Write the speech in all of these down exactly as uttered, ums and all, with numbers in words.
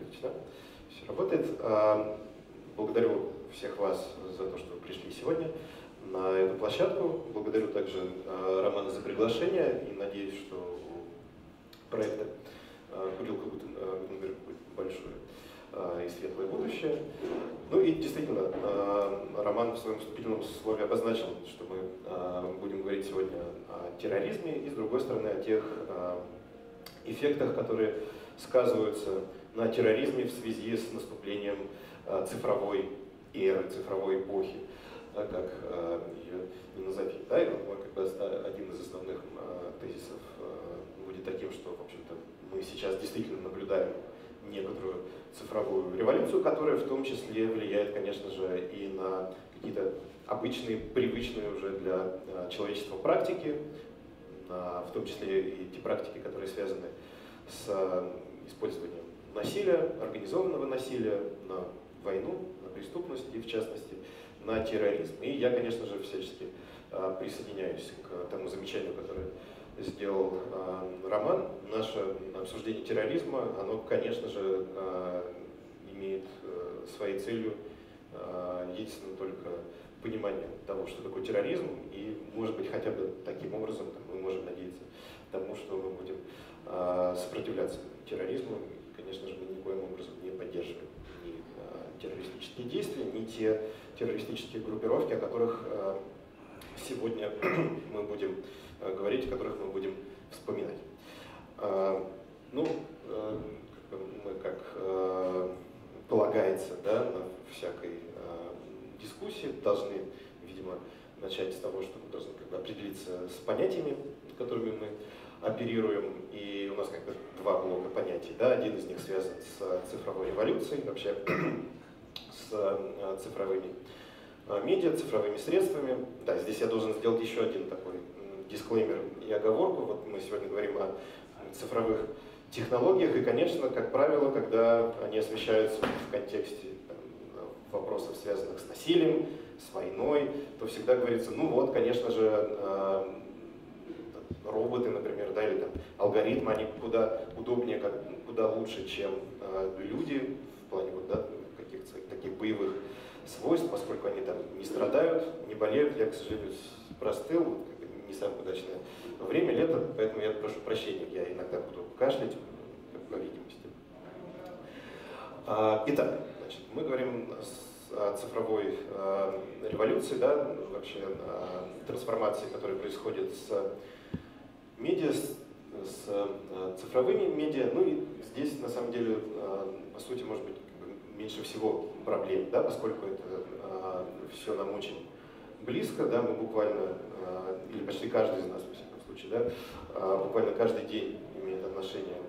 Отлично. Все работает. А, благодарю всех вас за то, что вы пришли сегодня на эту площадку. Благодарю также а, Романа за приглашение и надеюсь, что у проекта а, Курилка Гутенберг будет большое а, и светлое будущее. Ну и действительно, а, Роман в своем вступительном слове обозначил, что мы а, будем говорить сегодня о терроризме и, с другой стороны, о тех а, эффектах, которые сказываются на терроризме в связи с наступлением э, цифровой эры, цифровой эпохи, да, как э, ее не назови. Да, и вот, как бы, один из основных э, тезисов э, будет таким, что, в общем-то, мы сейчас действительно наблюдаем некоторую цифровую революцию, которая в том числе влияет, конечно же, и на какие-то обычные, привычные уже для э, человечества практики, на, в том числе и те практики, которые связаны с э, использованием насилия, организованного насилия, на войну, на преступность и, в частности, на терроризм. И я, конечно же, всячески э, присоединяюсь к тому замечанию, которое сделал э, Роман. Наше обсуждение терроризма, оно, конечно же, э, имеет э, своей целью э, единственно только понимание того, что такое терроризм, и, может быть, хотя бы таким образом там, мы можем надеяться тому, что мы будем э, сопротивляться терроризму. Конечно же, мы никоим образом не поддерживаем ни э, террористические действия, ни те террористические группировки, о которых э, сегодня мы будем э, говорить, о которых мы будем вспоминать. Э, ну, э, как бы мы, как э, полагается, да, на всякой э, дискуссии должны, видимо, начать с того, что мы должны как бы определиться с понятиями, которыми мы оперируем, и у нас как бы два блока понятий. Да? Один из них связан с цифровой революцией, вообще с цифровыми медиа, цифровыми средствами. Да, здесь я должен сделать еще один такой дисклеймер и оговорку. Вот мы сегодня говорим о цифровых технологиях, и, конечно, как правило, когда они освещаются в контексте там, вопросов, связанных с насилием, с войной, то всегда говорится, ну вот, конечно же, роботы, например, да, или там, алгоритмы, они куда удобнее, как, куда лучше, чем э, люди в плане вот, да, каких-то таких боевых свойств, поскольку они там не страдают, не болеют. Я, к сожалению, простыл, как бы, не самое удачное время, лето, поэтому я прошу прощения, я иногда буду кашлять, как по видимости. А, итак, значит, мы говорим о цифровой э, революции, да, вообще о трансформации, которая происходит с медиа, с, с э, цифровыми медиа. Ну и здесь, на самом деле, э, по сути, может быть, как бы меньше всего проблем, да, поскольку это э, все нам очень близко, да, мы буквально, э, или почти каждый из нас, во всяком случае, да, э, буквально каждый день имеет отношение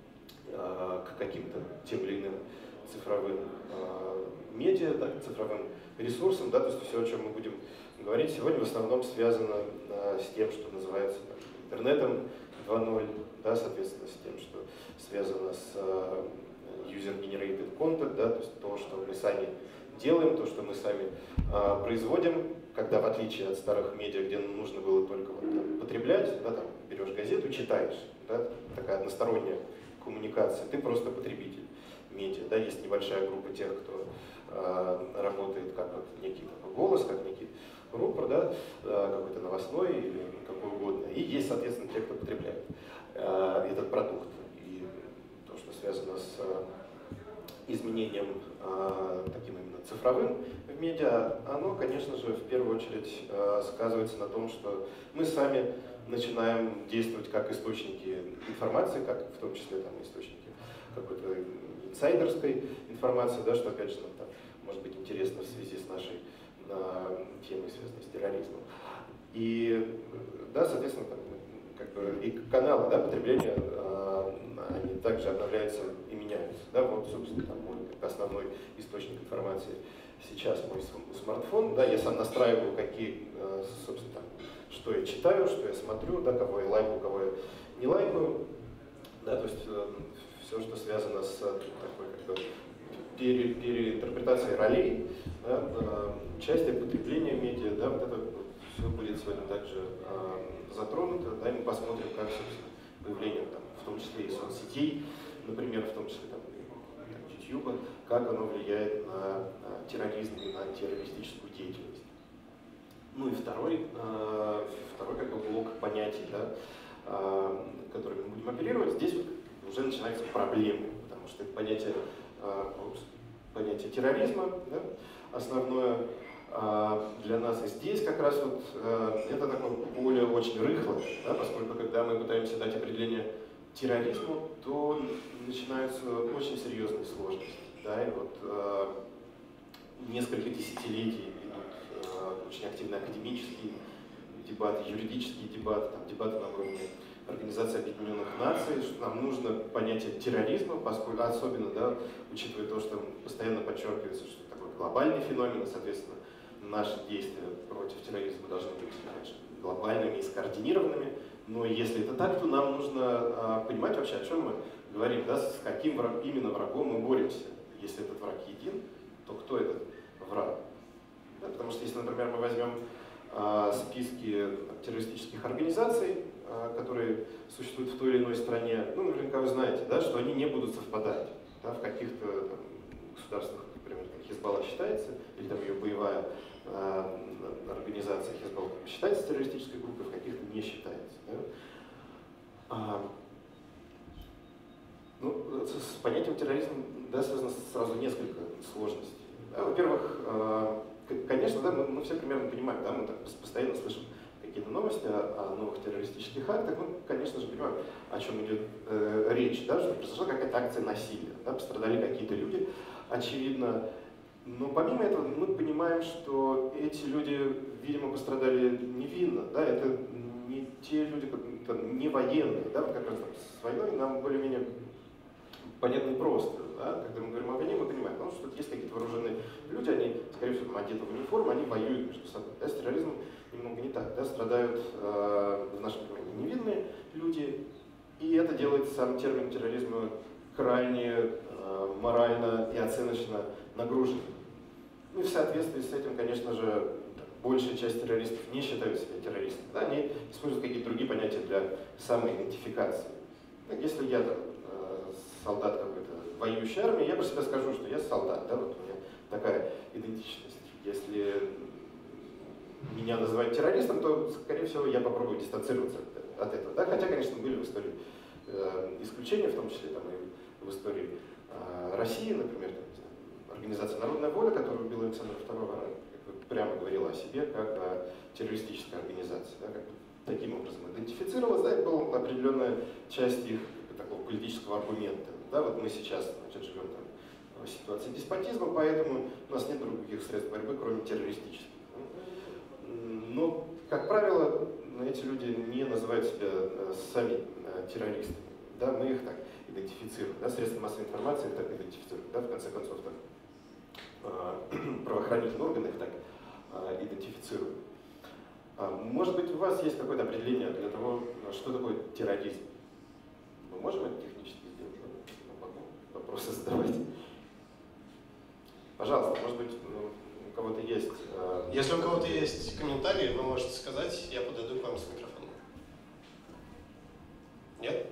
э, к каким-то тем или иным цифровым э, медиа, да, цифровым ресурсам, да, то есть все, о чем мы будем говорить сегодня, в основном связано э, с тем, что называется там, интернетом два ноль, да, соответственно, с тем, что связано с э, user-generated content, да, то есть то, что мы сами делаем, то, что мы сами э, производим, когда в отличие от старых медиа, где нужно было только вот, там, потреблять, да, там, берешь газету, читаешь, да, такая односторонняя коммуникация, ты просто потребитель медиа, да, есть небольшая группа тех, кто э, работает как вот некий такой голос, как некий рупор, да, э, какой-то новостной или какой угодно, и есть, соответственно, те, кто потребляет э, этот продукт. И то, что связано с э, изменением э, таким именно цифровым в медиа, оно, конечно же, в первую очередь э, сказывается на том, что мы сами начинаем действовать как источники информации, как в том числе там, источники какой-то инсайдерской информации, да, что, опять же, нам там, может быть интересно в связи с нашей э, темой, связанной с терроризмом. И, да, соответственно, там, как бы и каналы, да, потребления, э, они также обновляются и меняются. Да, вот, собственно, там мой как основной источник информации сейчас мой смартфон, да, я сам настраиваю, какие, э, собственно, там, что я читаю, что я смотрю, да, кого я лайкаю, кого я не лайкаю, да, то есть э, все, что связано с такой, как бы, пере, переинтерпретацией ролей, да, э, участие, потребление медиа, да, вот это вот, все будет сегодня также э, затронуто, да, и мы посмотрим, как, собственно, появление, там, в том числе и соцсетей, например, в том числе там, YouTube, как оно влияет на терроризм и на террористическую деятельность. Ну и второй, второй как бы блок понятий, да, который мы будем оперировать, здесь вот уже начинаются проблемы, потому что это понятие, понятие терроризма, да, основное для нас и здесь как раз вот это такое поле очень рыхлое, да, поскольку когда мы пытаемся дать определение терроризму, то начинаются очень серьезные сложности. Да, и вот э, несколько десятилетий идут э, очень активные академические дебаты, юридические дебаты, там, дебаты на уровне Организации Объединенных Наций, что нам нужно понятие терроризма, поскольку, особенно, да, учитывая то, что постоянно подчеркивается, что это такой глобальный феномен, и, соответственно, наши действия против терроризма должны быть, конечно, глобальными и скоординированными. Но если это так, то нам нужно а, понимать вообще, о чем мы говорим, да, с каким враг, именно врагом мы боремся. Если этот враг един, то кто этот враг? Да, потому что если, например, мы возьмем а, списки террористических организаций, а, которые существуют в той или иной стране, ну, наверняка вы знаете, да, что они не будут совпадать. Да, в каких-то там, государствах, например, Хизбалла считается, или там ее боевая а, организация Хизбалла считается террористической группой, в каких-то не считается. Да? А, ну, с понятием терроризма, да, связано сразу несколько сложностей. Да, во-первых, а, конечно, да, мы, мы все примерно понимаем, да, мы так постоянно слышим какие-то новости о, о новых террористических актах, мы, конечно же, понимаем, о чем идет э, речь, да, что произошла какая-то акция насилия, да, пострадали какие-то люди, очевидно. Но помимо этого мы понимаем, что эти люди, видимо, пострадали невинно, да, это не те люди, это не военные, да, вот как раз с войной нам более-менее понятно и просто, да, когда мы говорим о войне, мы понимаем, потому что есть какие-то вооруженные люди, они, скорее всего, одеты в униформу, они воюют между собой, да, с терроризмом немного не так, да, страдают э, в нашем понимании невинные люди, и это делает сам термин терроризма крайне э, морально и оценочно нагружен. Ну и в соответствии с этим, конечно же, большая часть террористов не считают себя террористами. Да, они используют какие-то другие понятия для самоидентификации. Если я там, солдат какой-то воюющей армии, я про себя скажу, что я солдат. Да, вот у меня такая идентичность. Если меня называют террористом, то, скорее всего, я попробую дистанцироваться от, от этого. Да, хотя, конечно, были в истории э, исключения, в том числе там, и в истории э, России, например, там, Организация «Народная воля», которая убила Александра второго, она как бы прямо говорила о себе как о террористической организации. Да, как бы таким образом идентифицировалась, да, это была определенная часть их такого политического аргумента. Да, вот мы сейчас, значит, живем там, в ситуации деспотизма, поэтому у нас нет других средств борьбы, кроме террористических. Но, как правило, эти люди не называют себя сами террористами. Да, мы их так идентифицируем. Да, средства массовой информации их так идентифицируют. Да, в конце концов, так, правоохранительные органы их так идентифицируют. Может быть, у вас есть какое-то определение для того, что такое терроризм? Мы можем это технически сделать? Я могу вопросы задавать. Пожалуйста, может быть, ну, у кого-то есть... Э... Если у кого-то есть комментарии, вы можете сказать, я подойду к вам с микрофоном. Нет?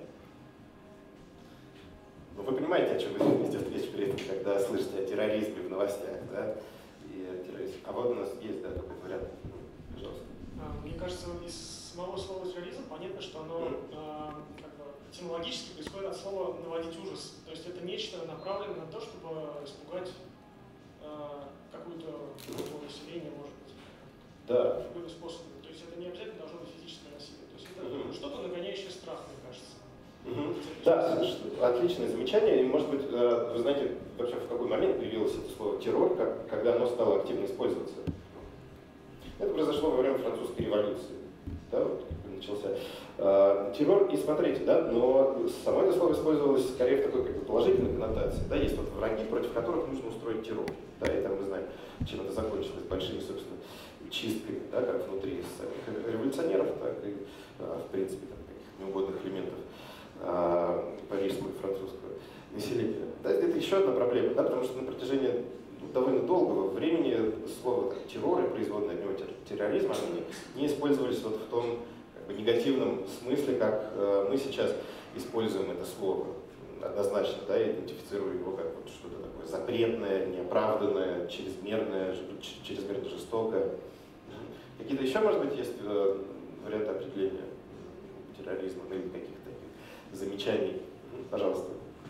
Ну, вы понимаете, о чем идет речь при этом, когда слышите о терроризме в новостях, да? И о терроризме. А вот у нас есть, да, такой вариант. Пожалуйста. Мне кажется, из самого слова терроризм понятно, что оно mm. как бы, этимологически происходит от слова «наводить ужас». То есть это нечто направленное на то, чтобы испугать какую-то группу населения, может быть, да. любыми способами. То есть это не обязательно должно быть физическое насилие. То есть это mm-hmm. что-то нагоняющее страх, мне кажется. Mm-hmm. Да, отличное замечание. И, может быть, вы знаете, вообще в какой момент появилось это слово «террор», как, когда оно стало активно использоваться? Это произошло во время французской революции. Да, вот, начался э, террор. И смотрите, да, но само это слово использовалось скорее в такой как бы, положительной коннотации. Да, есть вот враги, против которых нужно устроить террор. Да, и там мы знаем, чем это закончилось, большими, собственно, чистками, да, как внутри самих революционеров, так и, э, в принципе, там, каких-то неугодных элементов э, парижского и французского населения. Да, это еще одна проблема, да, потому что на протяжении довольно долгого времени слово так, террор и производное от него терроризм, они не использовались вот в том как бы, негативном смысле, как э, мы сейчас используем это слово. однозначно, да, я идентифицирую его как вот что-то такое запретное, неоправданное, чрезмерное, чрезмерно жестокое. Какие-то еще, может быть, есть варианты определения терроризма, ну или каких-то таких замечаний? Пожалуйста.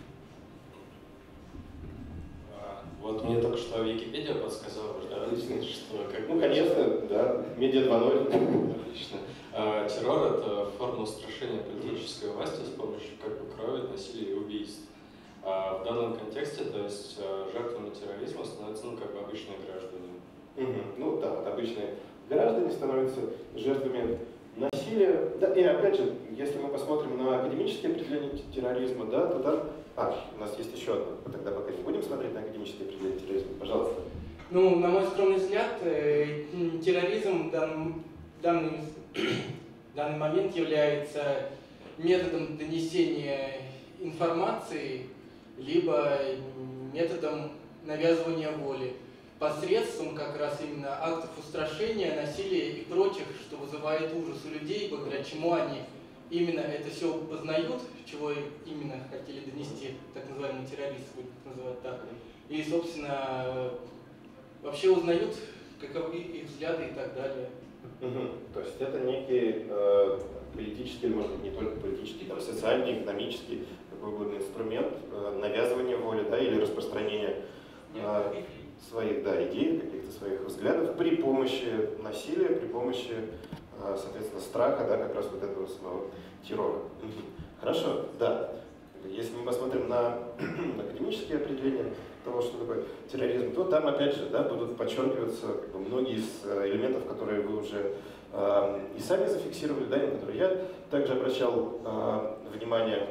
Вот мне только что Википедия подсказала, да, что как... Ну, конечно, да, медиа два ноль. Отлично. А, террор – это форма устрашения политической власти с помощью как бы крови, насилия и убийств. А в данном контексте, то есть жертвами терроризма становятся, ну, как бы обычные граждане. Угу. Ну да, вот обычные граждане становятся жертвами насилия. Да, и опять же, если мы посмотрим на академические определения терроризма, да, то там... А, у нас есть еще одно. Тогда пока не будем смотреть на академические определения терроризма. Пожалуйста. Ну, на мой скромный взгляд, э, терроризм в данном, данный, данный момент является методом донесения информации, либо методом навязывания воли, посредством как раз именно актов устрашения, насилия и прочих, что вызывает ужас у людей, благодаря чему они именно это все познают, чего именно хотели донести так называемые террористы, будем называть так, и, собственно, вообще узнают, каковы их взгляды и так далее. Угу. То есть это некий э, политический, или, может быть, не только политический, там, социальный, экономический, какой угодно инструмент э, навязывания воли, да, или распространения э, своих, да, идей, каких-то своих взглядов при помощи насилия, при помощи, э, соответственно, страха, да, как раз вот этого самого террора. Хорошо, да. Если мы посмотрим на академические определения того, что такое терроризм, то там, опять же, да, будут подчеркиваться как бы, многие из элементов, которые вы уже э, и сами зафиксировали, да, и на которые я также обращал э, внимание.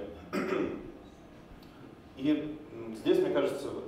И здесь, мне кажется, вот,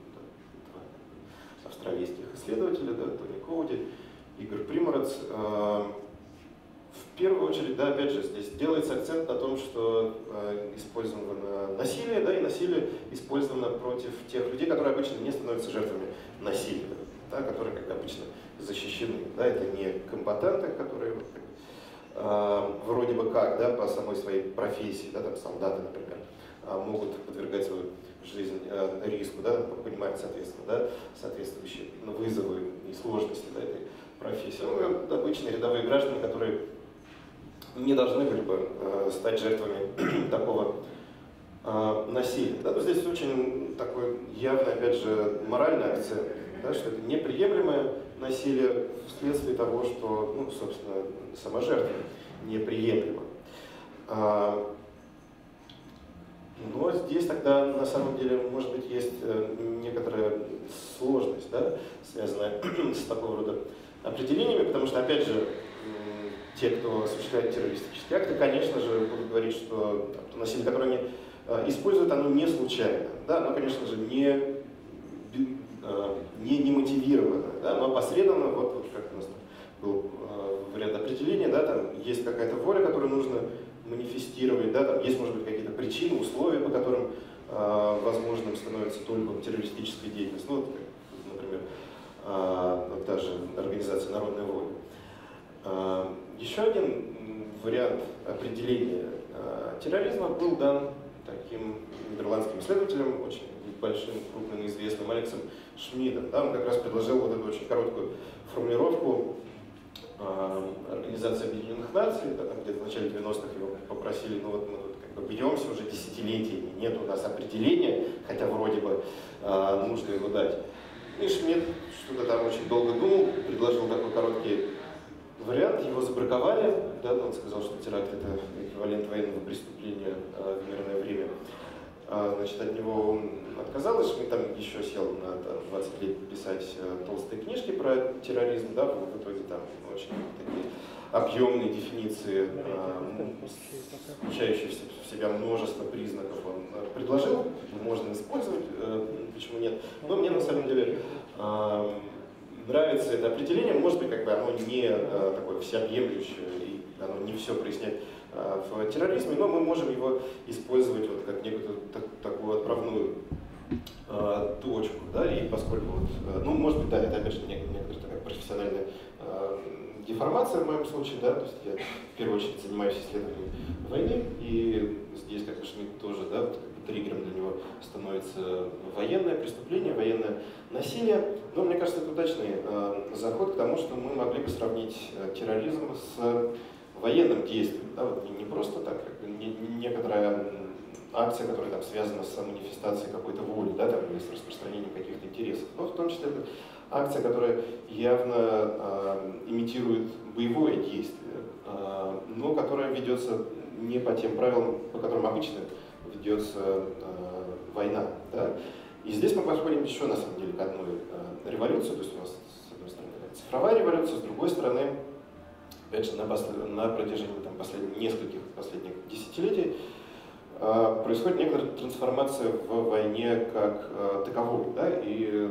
да, австралийских исследователей, да, Тони Коуди, Игорь Приморец, э, в первую очередь, да, опять же, здесь делается акцент на том, что э, использовано насилие, да, и насилие использовано против тех людей, которые обычно не становятся жертвами насилия, да, которые, как обычно, защищены. Да, это не комбатанты, которые э, вроде бы как, да, по самой своей профессии, да, там, солдаты, например, э, могут подвергать свою жизнь э, риску, да, понимать, соответственно, да, соответствующие вызовы и сложности, да, этой профессии. Ну, обычные рядовые граждане, которые не должны были бы э, стать жертвами такого э, насилия. Да? Но здесь очень такой явный, опять же, моральный акцент, да, что это неприемлемое насилие вследствие того, что, ну, собственно, сама жертва неприемлема. А, но здесь тогда, на самом деле, может быть, есть некоторая сложность, да, связанная с такого рода определениями, потому что, опять же, те, кто осуществляет террористические акты, конечно же, будут говорить, что то насилие, которое они э, используют, оно не случайно, да, оно, конечно же, не, э, не, не мотивировано, да, но опосредованно, вот, вот как у нас был э, вариант определения, да, там есть какая-то воля, которую нужно манифестировать, да, там есть, может быть, какие-то причины, условия, по которым э, возможным становится только террористическая деятельность, ну, вот, например, э, вот та же организация «Народная воля». Еще один вариант определения терроризма был дан таким нидерландским исследователем, очень большим, крупным и известным Алексом Шмидтом. Да, он как раз предложил вот эту очень короткую формулировку Организации Объединенных Наций, да, там где-то в начале девяностых его попросили, ну вот мы тут как бы бьемся уже десятилетиями, нет у нас определения, хотя вроде бы нужно его дать. И Шмидт что-то там очень долго думал, предложил такой короткий вариант, его забраковали, да, он сказал, что теракт — это эквивалент военного преступления а, в мирное время. А, значит, от него он отказался, мы там еще сел на там, двадцать лет писать а, толстые книжки про терроризм, да, в итоге там очень такие объемные дефиниции, а, включающие в себя множество признаков, он предложил, можно использовать, а, почему нет, но мне на самом деле а, нравится это определение, может быть, как бы оно не а, такое всеобъемлющее, и оно не все проясняет а, в терроризме, но мы можем его использовать вот как некую так, такую отправную а, точку. Да? И поскольку, вот, ну, может быть, да, это, опять же, некоторая такая профессиональная э, деформация в моем случае, да, то есть я в первую очередь занимаюсь исследованием войны, и здесь, как бы, Шмидт тоже, да, вот, как бы, триггером для него становится военное преступление, военное насилие, но мне кажется, это удачный э, заход к тому, что мы могли бы сравнить э, терроризм с военным действием, да, вот, не, не просто так, как бы, не, не некоторая акция, которая там связана с манифестацией какой-то воли, да, там, или с распространением каких-то интересов, но в том числе это акция, которая явно э, имитирует боевое действие, э, но которая ведется не по тем правилам, по которым обычно ведется э, война. Да. И здесь мы подходим еще, на самом деле, к одной э, революции, то есть у нас, с одной стороны, цифровая революция, с другой стороны, опять же, на, послед... на протяжении там, последних, нескольких последних десятилетий э, происходит некоторая трансформация в войне как э, таковой, да, и э,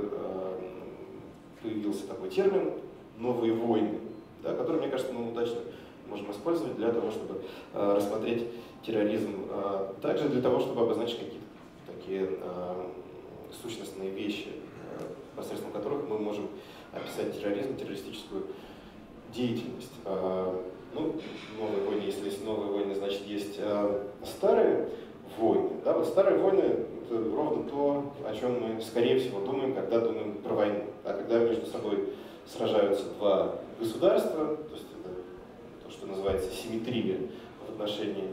появился такой термин «новые войны», да, который, мне кажется, мы удачно можем использовать для того, чтобы э, рассмотреть терроризм, э, также для того, чтобы обозначить какие-то такие э, сущностные вещи, э, посредством которых мы можем описать терроризм, террористическую деятельность. Э, ну, новые войны, если есть новые войны, значит, есть э, старые войны. Да? Вот старые войны — это ровно то, о чем мы, скорее всего, думаем, когда думаем про войну. А когда между собой сражаются два государства, то есть это то, что называется симметрия в отношении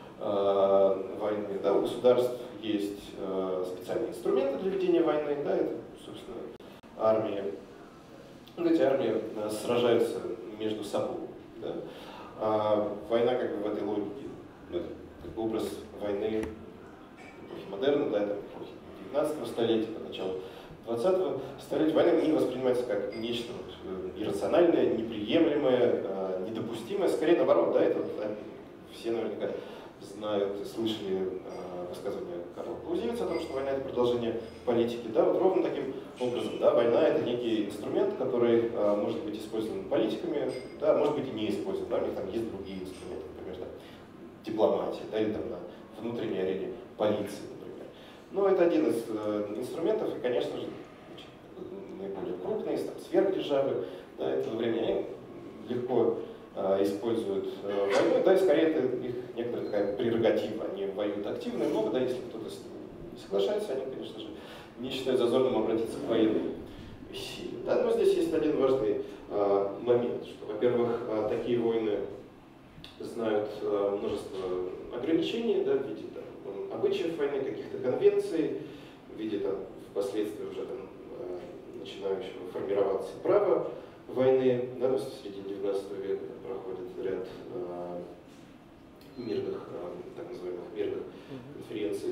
э, войны. Да? У государств есть э, специальные инструменты для ведения войны, да? Это, собственно, армии. Вот эти армии э, сражаются между собой. Да? А война, как бы, в этой логике, ну, это как бы образ войны эпохи модерна, да, это эпохи девятнадцатого столетия, по началу двадцатого столетия. Война не воспринимается как нечто вот, иррациональное, неприемлемое, э, недопустимое, скорее наоборот, да, это вот, да, все наверняка знают и слышали э, высказывание Карла Клаузевица о том, что война — это продолжение политики. Да, вот ровно таким образом, да, война — это некий инструмент, который э, может быть использован политиками, да, может быть и не использован, да, у них там есть другие инструменты, например, там, дипломатия, да, или там на внутренней арене полиции, например. Но это один из э, инструментов, и, конечно же, наиболее крупные, там, сверхдержавы, да, этого времени, они легко э, используют э, войну, да, и скорее это их некоторая такая прерогатива, они воюют активно и много, да, если кто-то с ними не соглашается, они, конечно же, не считают зазорным обратиться к военной силе. Да, но здесь есть один важный э, момент, что, во-первых, э, такие войны знают э, множество ограничений, да, в виде там, обычаев войны, каких-то конвенций, в виде там, впоследствии уже там, э, начинающего формироваться права войны. Да, в середине девятнадцатого века проходит ряд э, мирных, э, так называемых мирных конференций,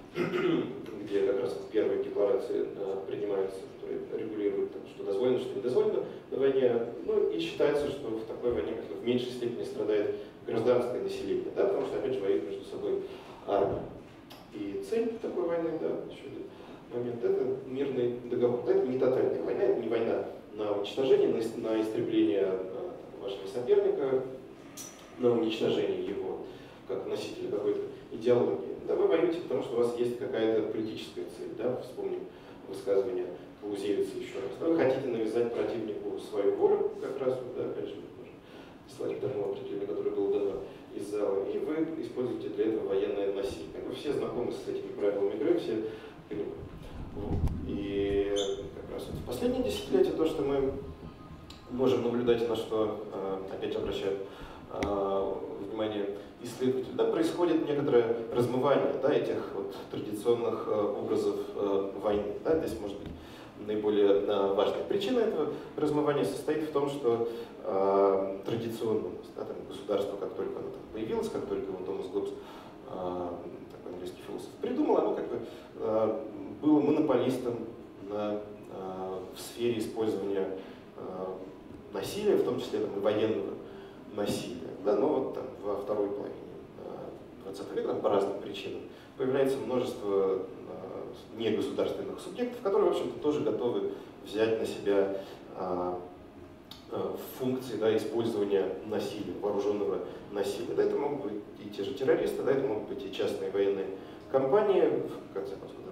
где как раз первые декларации э, принимаются, которые регулируют, там, что дозволено, что не дозволено на войне. Ну и считается, что в такой войне как в меньшей степени страдает гражданское население, да, потому что, опять же, воюют между собой армии. И цель такой войны, да, еще один момент, это мирный договор. Да, это не тотальная война, это не война на уничтожение, на истребление э, вашего соперника, на уничтожение его как носителя какой-то идеологии. Да, вы воюете, потому что у вас есть какая-то политическая цель, да, вспомним высказывание Клаузевица еще раз. Да, вы хотите навязать противнику свою волю, как раз, да, опять же, слайд к тому определению, которое было дано из зала, и вы используете для этого военное насилие. Как бы все знакомы с этими правилами игры, все понимают. Вот. И как раз вот в последние десятилетия то, что мы можем наблюдать, на что, опять обращаю внимание исследователей, да, происходит некоторое размывание, да, этих вот традиционных образов войны. Да. Здесь, может быть, наиболее важная причина этого размывания состоит в том, что э, традиционно, да, там, государство, как только оно там появилось, как только его Томас Гоббс, э, такой английский философ, придумал, оно как бы э, было монополистом на, э, в сфере использования э, насилия, в том числе там, и военного насилия. Да, но вот там, во второй половине двадцатого века по разным причинам появляется множество негосударственных субъектов, которые, в общем-то, тоже готовы взять на себя а, а, функции, да, использования насилия, вооруженного насилия. Да, это могут быть и те же террористы, да, это могут быть и частные военные компании, в конце концов,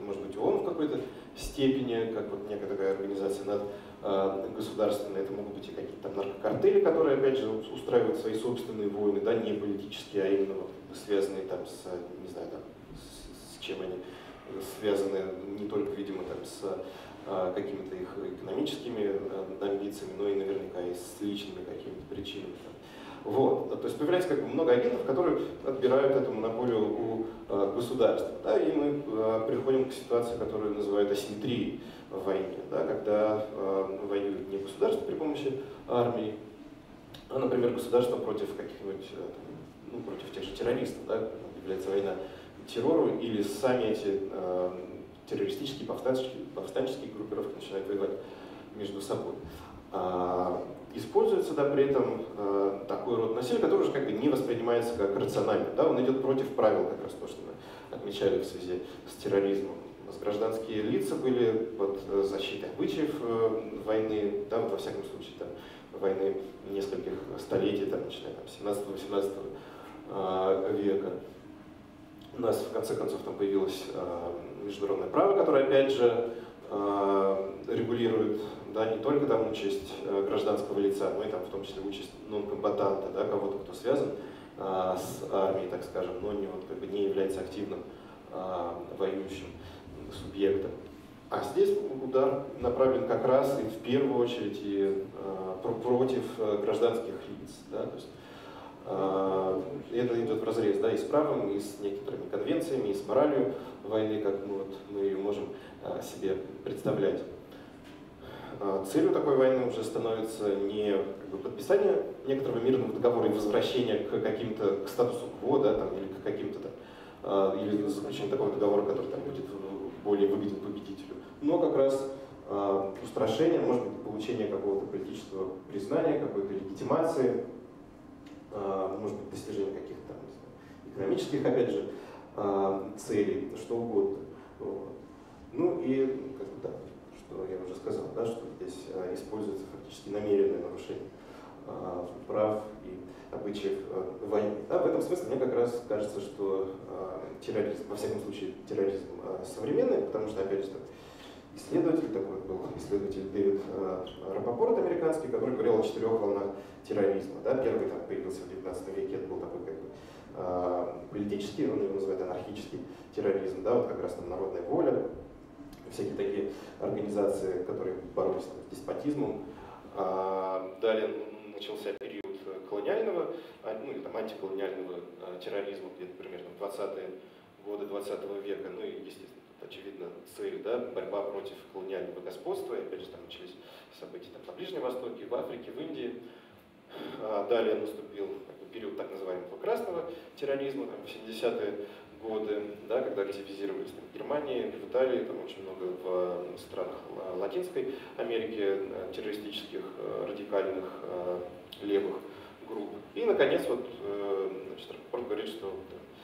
может быть, ООН в какой-то степени, как вот некая такая организация над э, государственной, это могут быть и какие-то там наркокартели, которые, опять же, устраивают свои собственные войны, да, не политические, а именно вот, связанные там с, не знаю, там, с, с чем они связаны, не только, видимо, там, с э, какими-то их экономическими э, амбициями, но и наверняка и с личными какими-то причинами. Вот. То есть появляется как бы много агентов, которые отбирают эту монополию у э, государства. Да, и мы э, приходим к ситуации, которую называют асимметрией в войне, да, когда э, воюет не государство при помощи армии, а, например, государство против каких-нибудь, э, ну, против тех же террористов, да, объявляется война террору, или сами эти э, террористические, повстанческие, повстанческие группировки начинают воевать между собой. А, используется, да, при этом э, такой род насилия, который уже как бы не воспринимается как рациональный, да, он идет против правил, как раз то, что мы отмечали в связи с терроризмом. У нас гражданские лица были под защитой обычаев э, войны, да, вот, во всяком случае, там, войны нескольких столетий, там, начиная там, семнадцатого-восемнадцатого э, века. У нас в конце концов там появилось э, международное право, которое опять же э, регулирует, да, не только там участь э, гражданского лица, но и там в том числе участь нон-комбатанта, да, кого-то, кто связан э, с армией, так скажем, но не, вот, как бы не является активным э, воюющим субъектом. А здесь удар направлен как раз и в первую очередь и, э, против гражданских лиц. Да, то есть, э, это идет вразрез, да, и с правом, и с некоторыми конвенциями, и с моралью войны, как мы, вот, мы ее можем э, себе представлять. Целью такой войны уже становится не как бы, подписание некоторого мирного договора и возвращение к каким-то к статусу кво, да, там, или к каким-то там, э, или заключение такого договора, который там, будет более выгоден победителю, но как раз э, устрашение, может быть, получение какого-то политического признания, какой-то легитимации, э, может быть, достижение каких-то там, не знаю, экономических, опять же, э, целей, что угодно. Вот. Ну и как бы, да, что я уже сказал, да, что здесь э, используется фактически намеренное нарушение э, прав и обычаев э, войны. Да, в этом смысле мне как раз кажется, что э, терроризм, во всяком случае терроризм э, современный, потому что, опять же, исследователь, такой был исследователь Дэвид э, Рапопорт американский, который говорил о четырех волнах терроризма. Да. Первый там, появился в девятнадцатом веке, это был такой как бы, э, политический, он его называет анархический терроризм, да, вот как раз там народная воля, всякие такие организации, которые боролись там, с деспотизмом. А, далее начался период колониального, ну или там антиколониального а, терроризма, где-то примерно двадцатые годы двадцатого века. Ну и, естественно, тут, очевидно, цель, да, борьба против колониального господства. И опять же там начались события там, на Ближнем Востоке, в Африке, в Индии. А, далее наступил как бы, период так называемого красного терроризма, там, в семидесятые годы, да, когда активизировались там, в Германии, в Италии, там очень много в странах Латинской Америки террористических, радикальных, левых групп. И, наконец, вот, значит, Рапопорт говорит, что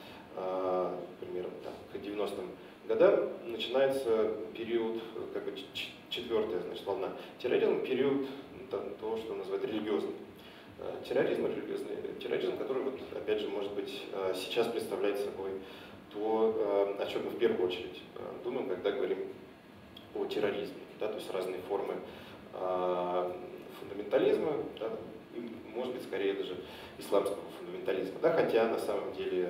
примерно там, к девяностым годам начинается период, как бы четвертая, значит, волна терроризма, период того, что называют религиозным терроризм, религиозный терроризм, который, вот, опять же, может быть, сейчас представляет собой то, о чем мы в первую очередь думаем, когда говорим о терроризме. Да, то есть разные формы фундаментализма, да, и, может быть, скорее даже исламского фундаментализма. Да, хотя на самом деле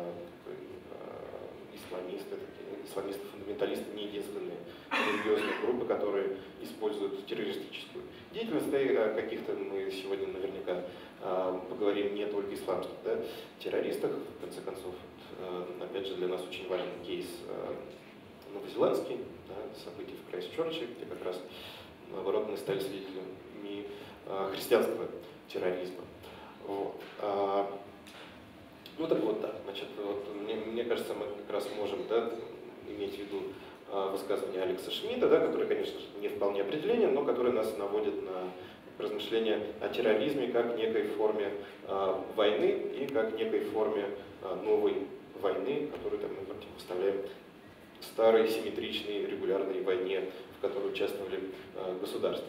исламисты, исламисты-фундаменталисты не единственные религиозные группы, которые используют террористическую деятельность. Да, и о каких-то мы сегодня наверняка поговорим не только исламских, да, террористах. В конце концов, опять же, для нас очень важен кейс новозеландский, да, событий в Крайстчерче, где как раз, наоборот, мы стали свидетелями христианского терроризма. Вот. Ну так вот, да, значит, вот, мне, мне кажется, мы как раз можем, да, иметь в виду высказывание Алекса Шмидта, да, которое, конечно, не вполне определение, но которое нас наводит на размышления о терроризме как некой форме э, войны и как некой форме э, новой войны, которую там, мы противопоставляем старой, симметричной, регулярной войне, в которой участвовали э, государства.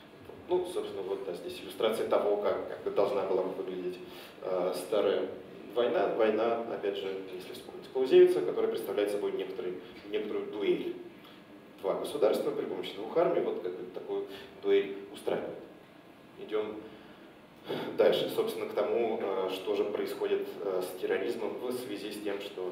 Ну, собственно, вот да, здесь иллюстрация того, как, как должна была выглядеть э, старая война, война, опять же, если вспомнить Клаузевица, которая представляет собой некоторый, некоторую дуэль. Два государства при помощи двух армий вот как бы такую дуэль устраивают. Идем дальше, собственно, к тому, что же происходит с терроризмом в связи с тем, что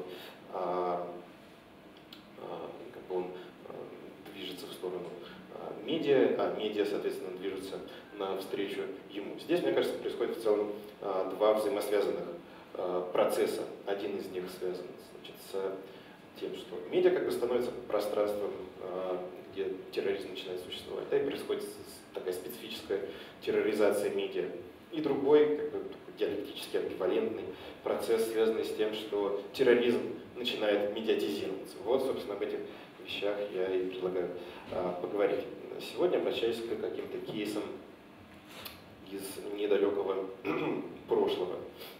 как бы он движется в сторону медиа, а медиа, соответственно, движутся навстречу ему. Здесь, мне кажется, происходит в целом два взаимосвязанных процесса. Один из них связан, значит, с тем, что медиа как бы становится пространством, где терроризм начинает существовать, да, и происходит такая специфическая терроризация медиа. И другой, как бы, диалектически амбивалентный процесс, связанный с тем, что терроризм начинает медиатизироваться. Вот, собственно, об этих вещах я и предлагаю а, поговорить. Сегодня обращаюсь к каким-то кейсам из недалекого прошлого.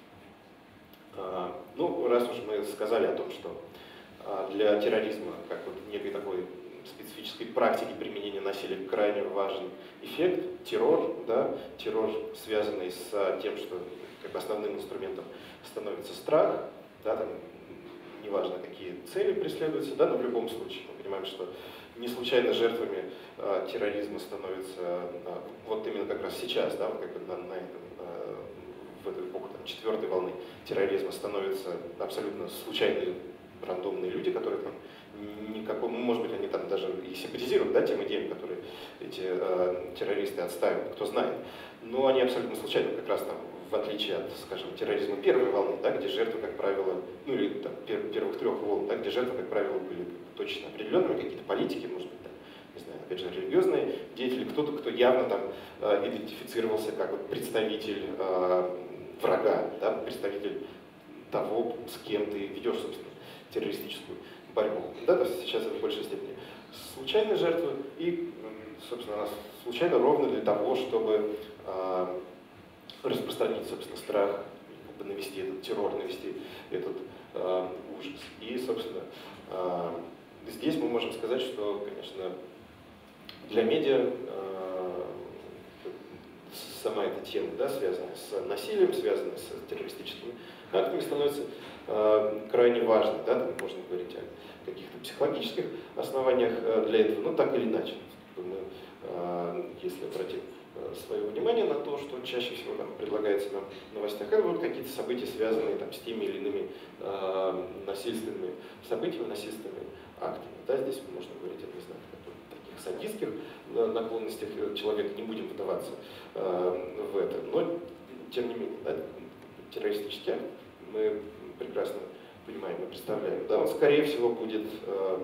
А, ну, раз уж мы сказали о том, что а, для терроризма, как вот некой такой специфической практики применения насилия, крайне важен эффект, террор, да, террор, связанный с тем, что как бы основным инструментом становится страх, да, там, неважно, какие цели преследуются, да, но в любом случае мы понимаем, что не случайно жертвами э, терроризма становятся э, вот именно как раз сейчас, да, вот как бы на, на этом, э, в эту эпоху там, четвертой волны терроризма становятся абсолютно случайные рандомные люди, которые там никакого, ну, может быть, они там даже и симпатизируют, да, тем идеям, которые эти э, террористы отстаивают, кто знает. Но они абсолютно случайно, как раз там, в отличие от, скажем, терроризма первой волны, да, где жертвы, как правило, ну или там, пер, первых трех волн, да, где жертвы, как правило, были точно определенными, какие-то политики, может быть, там, не знаю, опять же, религиозные деятели, кто-то, кто явно там э, идентифицировался как вот, представитель э, врага, да, представитель того, с кем ты ведешь, собственно, террористическую борьбу. Да, то есть сейчас это в большей степени случайные жертвы и, собственно, случайно ровно для того, чтобы э, распространить, собственно, страх, как бы навести этот террор, навести этот э, ужас. И, собственно, э, здесь мы можем сказать, что, конечно, для медиа э, сама эта тема, да, связанная с насилием, связанная с террористическими актами, становится э, крайне важной. Да, там можно говорить о каких-то психологических основаниях для этого, но так или иначе. Мы, э, если обратим свое внимание на то, что чаще всего там, предлагается нам в новостях, это будут какие-то события, связанные там, с теми или иными э, насильственными событиями, насильственными актами. Да, здесь можно говорить о, не знаю, таких садистских наклонностях человека, не будем вдаваться э, в это, но тем не менее, да, террористический акт мы прекрасно понимаем и представляем. Да, он, скорее всего, будет э,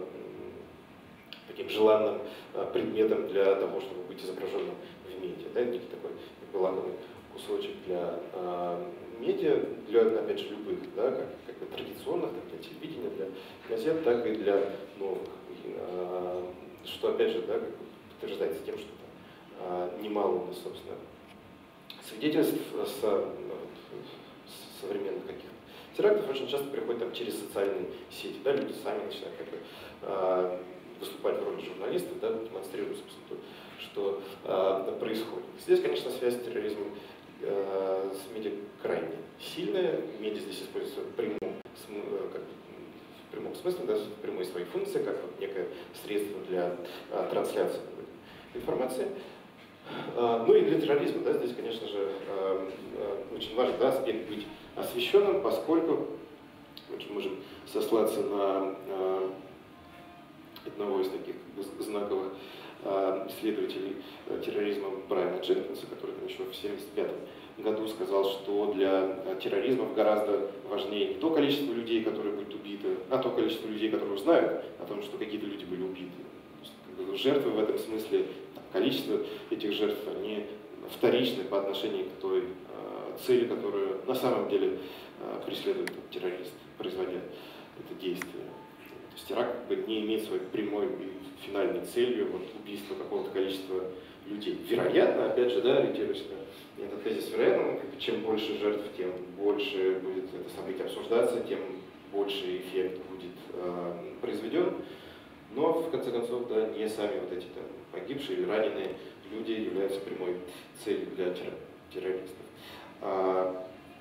таким желанным э, предметом для того, чтобы быть изображенным в медиа. Да, некий такой лакомый кусочек для э, медиа, для, опять же, любых, да, как, как бы традиционных, так, для телевидения, для газет, так и для новых. Э, что, опять же, да, как подтверждается тем, что там, э, немало у нас, собственно, свидетельств с, с современных каких-то терактов очень часто приходят там, через социальные сети. Да, люди сами начинают как бы, э, выступать в роли журналистов, да, демонстрируя, собственно, то, что э, происходит. Здесь, конечно, связь с терроризмом э, с медиа крайне сильная. Медиа здесь используется в прямом, как, в прямом смысле, да, в прямой своей функции, как вот некое средство для э, трансляции информации. Э, ну и для терроризма, да, здесь, конечно же, э, э, очень важен, да, аспект быть освещенным, поскольку мы можем сослаться на э, одного из таких знаковых э, исследователей э, терроризма Брайана Дженкинса, который там, еще в семьдесят пятом году сказал, что для э, терроризмов гораздо важнее не то количество людей, которые будут убиты, а то количество людей, которые узнают о том, что какие-то люди были убиты. Есть, как бы, жертвы в этом смысле, там, количество этих жертв, они вторичны по отношению к той э, цели, которую на самом деле э, преследует террорист, производя это действие. То есть теракт как бы, не имеет своей прямой и финальной целью вот, убийство какого-то количества людей. Вероятно, опять же, да, ориентируясь на этот тезис, вероятно, как бы, чем больше жертв, тем больше будет это событие обсуждаться, тем больше эффект будет э, произведен. Но, в конце концов, да, не сами вот эти там, погибшие или раненые люди являются прямой целью для террористов. А,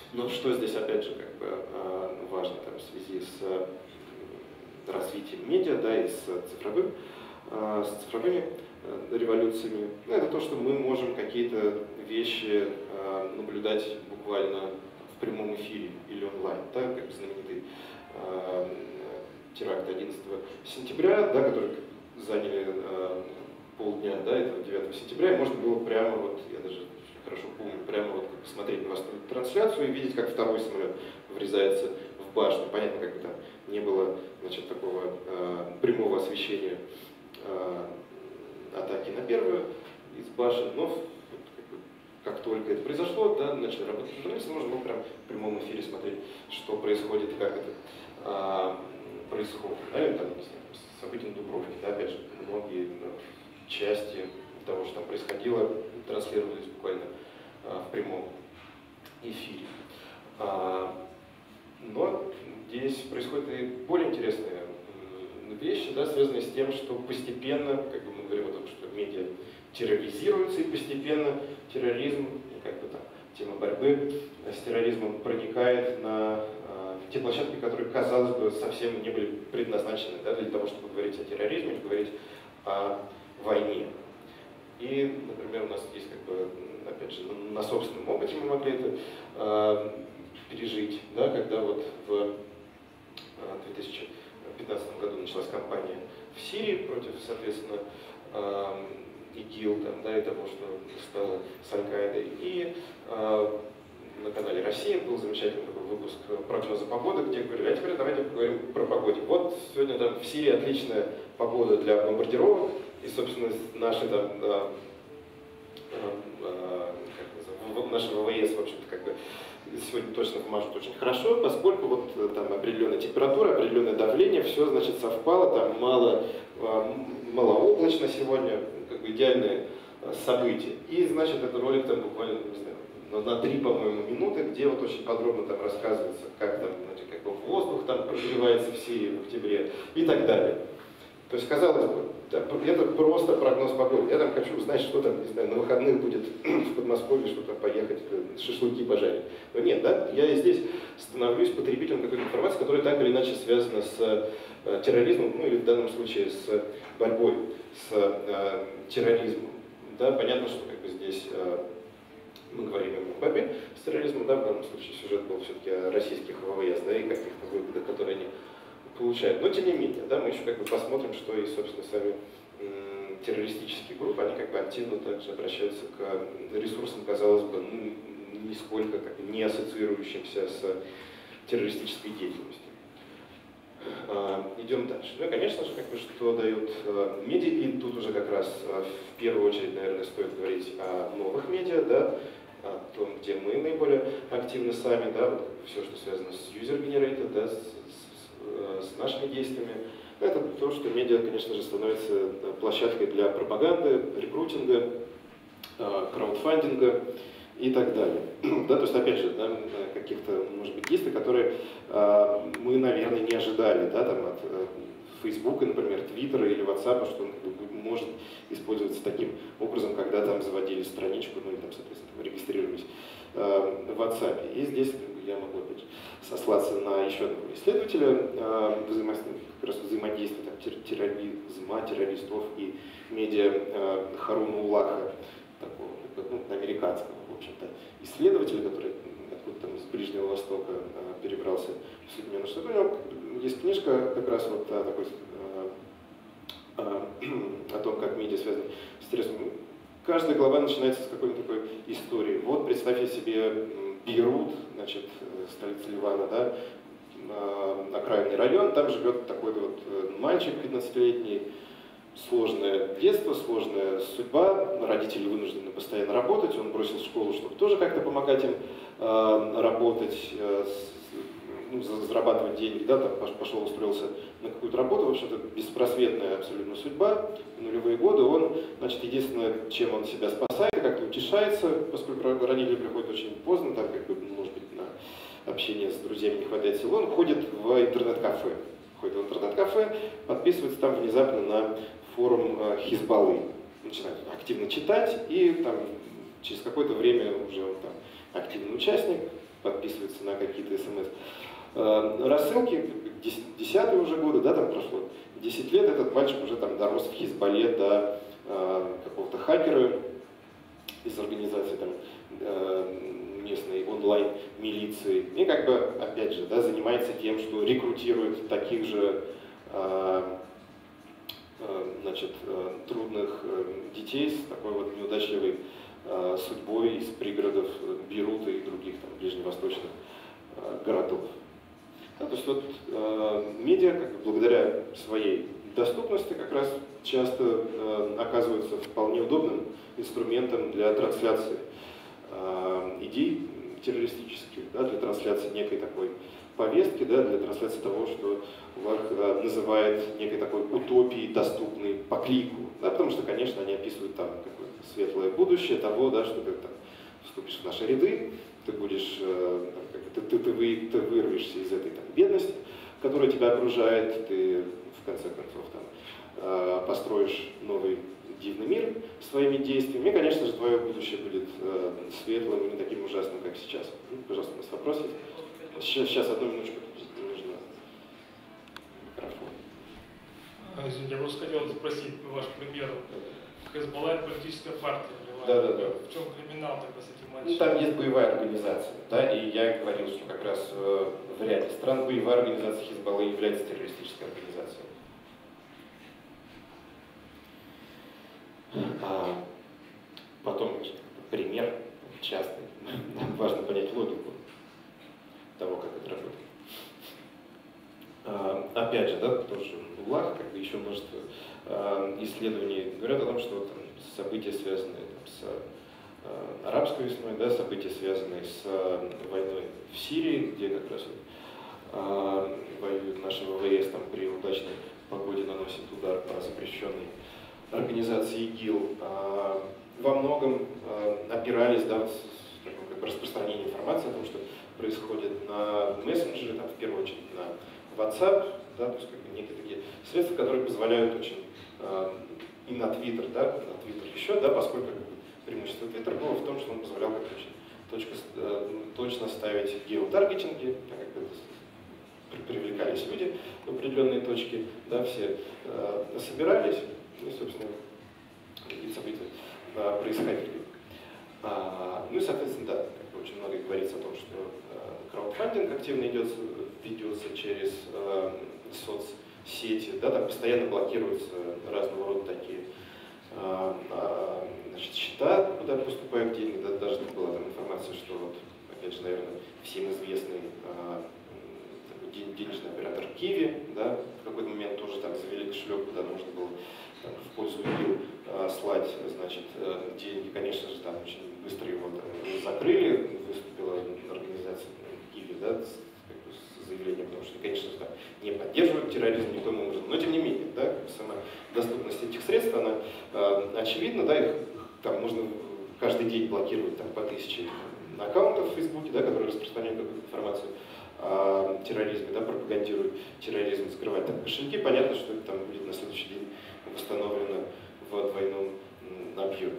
Но что здесь, опять же, как бы важно там, в связи с развитием медиа, да, и с, цифровым, с цифровыми революциями, ну, это то, что мы можем какие-то вещи наблюдать буквально в прямом эфире или онлайн, да, как знаменитый теракт одиннадцатого сентября, да, который заняли полдня, да, этого девятого сентября, и можно было прямо, вот, я даже хорошо помню, прямо вот смотреть новостную трансляцию и видеть, как второй самолет врезается в башню. Понятно, как бы там не было, значит, такого э, прямого освещения э, атаки на первую из башен, но вот, как, бы, как только это произошло, да, начали работать журналисты, можно было прям в прямом эфире смотреть, что происходит, как это э, происходит. Да, или, там, не знаю, события на Дубровке, да, опять же, многие части того, что там происходило, транслировались буквально а, в прямом эфире. А, но здесь происходят и более интересные вещи, да, связанные с тем, что постепенно, как бы мы говорим о том, что медиа терроризируются, и постепенно терроризм, как бы там, тема борьбы с терроризмом проникает на а, те площадки, которые, казалось бы, совсем не были предназначены, да, для того, чтобы говорить о терроризме, говорить о войне. И, например, у нас есть, как бы, опять же, на собственном опыте мы могли это э, пережить, да, когда вот в две тысячи пятнадцатом году началась кампания в Сирии против, соответственно, э, ИГИЛ, там, да, и того, что стало с Аль-Каидой. И э, на канале «Россия» был замечательный такой выпуск прогноза погоды, где говорили, а теперь давайте поговорим про погоду. Вот сегодня там в Сирии отличная погода для бомбардировок, и, собственно, наши там, а, а, как наши ВВС, в общем-то, как бы сегодня точно помажут очень хорошо, поскольку вот там определенная температура, определенное давление, все, значит, совпало, там мало, малооблачно сегодня, как бы идеальные события. И, значит, этот ролик там буквально, не знаю, на три, по-моему, минуты, где вот очень подробно там рассказывается, как там, значит, как бы воздух там прогревается в Сирии в октябре и так далее. То есть, казалось бы, это просто прогноз погоды. Я там хочу узнать, что там, не знаю, на выходных будет в Подмосковье, что там поехать, шашлыки пожарить. Но нет, да, я здесь становлюсь потребителем какой-то информации, которая так или иначе связана с э, терроризмом, ну или в данном случае с борьбой с э, терроризмом. Да, понятно, что как бы здесь э, мы говорим о борьбе с терроризмом, да, в данном случае сюжет был все-таки о российских ВВС, да, и каких-то выгодах, которые они получают. Но тем не менее, да, мы еще как бы посмотрим, что и, собственно, сами м, террористические группы, они как бы активно также обращаются к ресурсам, казалось бы, ну, нисколько как бы не ассоциирующимся с террористической деятельностью. А, идем дальше. Ну и, конечно же, как бы, что дают а, медиа, и тут уже как раз а, в первую очередь, наверное, стоит говорить о новых медиа, да, о том, где мы наиболее активны сами, да, вот все, что связано с user-generated, да, с, с нашими действиями. Это то, что медиа, конечно же, становится площадкой для пропаганды, рекрутинга, краудфандинга и так далее. Да, то есть, опять же, да, каких-то, может быть, действий, которые мы, наверное, не ожидали, да, там, от Фейсбука, например, Твиттера или Ватсапа, что он может использоваться таким образом, когда там заводили страничку, ну и там, соответственно, регистрировались в WhatsApp. И здесь я могу опять сослаться на еще одного исследователя взаимо... как раз взаимодействия там, терроризма, террористов и медиа Харуна Улаха, такого, ну, американского, в общем-то, исследователя, который откуда там из Ближнего Востока перебрался в Соединенные Штаты. У него есть книжка как раз вот о, такой, о том, как медиа связаны с терроризмом. Каждая глава начинается с какой-то такой истории. Вот представьте себе Бейрут, значит, столица Ливана, да, окраинный район, там живет такой вот мальчик пятнадцатилетний, сложное детство, сложная судьба, родители вынуждены постоянно работать, он бросил школу, чтобы тоже как-то помогать им э, работать, э, ну, зарабатывать деньги, да, там пошел, устроился на какую-то работу, в общем-то, беспросветная абсолютно судьба, в нулевые годы он, значит, единственное, чем он себя спасает, как-то утешается, поскольку родители приходят очень поздно, там, как бы, может быть, на общение с друзьями не хватает сил, он ходит в интернет-кафе, ходит в интернет-кафе, подписывается там внезапно на форум Хизбаллы, начинает активно читать, и там через какое-то время уже он там активный участник, подписывается на какие-то смс. Рассылки, десятые уже годы, да, там прошло десять лет, этот мальчик уже там дорос в Хизбалле до какого-то хакера из организации там, местной онлайн-милиции. И как бы, опять же, да, занимается тем, что рекрутирует таких же значит, трудных детей с такой вот неудачливой судьбой из пригородов Бейрута и других там, ближневосточных городов. Да, то есть вот э, медиа, как бы, благодаря своей доступности, как раз часто э, оказываются вполне удобным инструментом для трансляции э, идей террористических, да, для трансляции некой такой повестки, да, для трансляции того, что ВАР э, называет некой такой утопией, доступной по клику. Да, потому что, конечно, они описывают там какое-то светлое будущее того, да, что ты там вступишь в наши ряды, ты будешь, э, как бы, ты, ты, ты, вы, ты вырвешься из этой там, бедности, которая тебя окружает, ты в конце концов там, э, построишь новый дивный мир своими действиями, и, конечно же, твое будущее будет э, светлым и не таким ужасным, как сейчас. Ну, пожалуйста, у нас вопрос есть? Сейчас, сейчас одну минуточку, нужно микрофон. Извините, я просто хотел спросить ваш пример. Хезболла — это политическая партия. Да, да, да. В чем криминал тогда с этим мальчиком? Ну, там есть боевая организация, да, и я говорил, что как раз э, в ряде стран боевая организация Хизбаллы является террористической организацией. А потом пример частный. Нам важно понять логику того, как это работает. А, опять же, да, тоже в ЛАХ, как бы еще множество а, исследований говорят о том, что там, события, связанные там, с а, арабской весной, да, события, связанные с а, войной в Сирии, где как раз вот, а, воюют наши ВВС там, при удачной погоде наносит удар по запрещенной организации ИГИЛ, а, во многом а, опирались, да, вот, как бы распространение информации о том, что происходит на мессенджере, там, в первую очередь на WhatsApp, да, то есть как бы некие такие средства, которые позволяют очень, э, и на Twitter, да, на Twitter еще, да, поскольку как бы, преимущество Twitter было в том, что он позволял как очень точка, э, точно ставить геотаргетинги, так как это, привлекались люди в определенные точки, да, все э, собирались, и, собственно, какие-то события э, происходили. А, ну и, соответственно, да, как бы очень много говорится о том, что э, краудфандинг активно идет, ведется через э, соцсети, да, там постоянно блокируются разного рода такие э, э, значит, счета, куда поступают деньги, да, даже была там информация, что вот, опять же, наверное, всем известный э, денежный оператор Киви, да, в какой-то момент тоже там завели кошелек, куда нужно было там, в пользу ИГИЛ э, слать, значит, э, деньги, конечно же, там очень быстро его там, закрыли, выступила организация Киви, да, с, как бы, с заявлением, потому что, конечно же, там, не поддерживают терроризм никаким образом, но тем не менее, да, как бы, сама доступность этих средств, она э, очевидна, да, их там можно каждый день блокировать там, по тысяче аккаунтов в Фейсбуке, да, которые распространяют какую-то информацию о терроризме, да, пропагандируют терроризм, закрывать там кошельки, понятно, что это там будет на следующий день восстановлено в двойном объеме.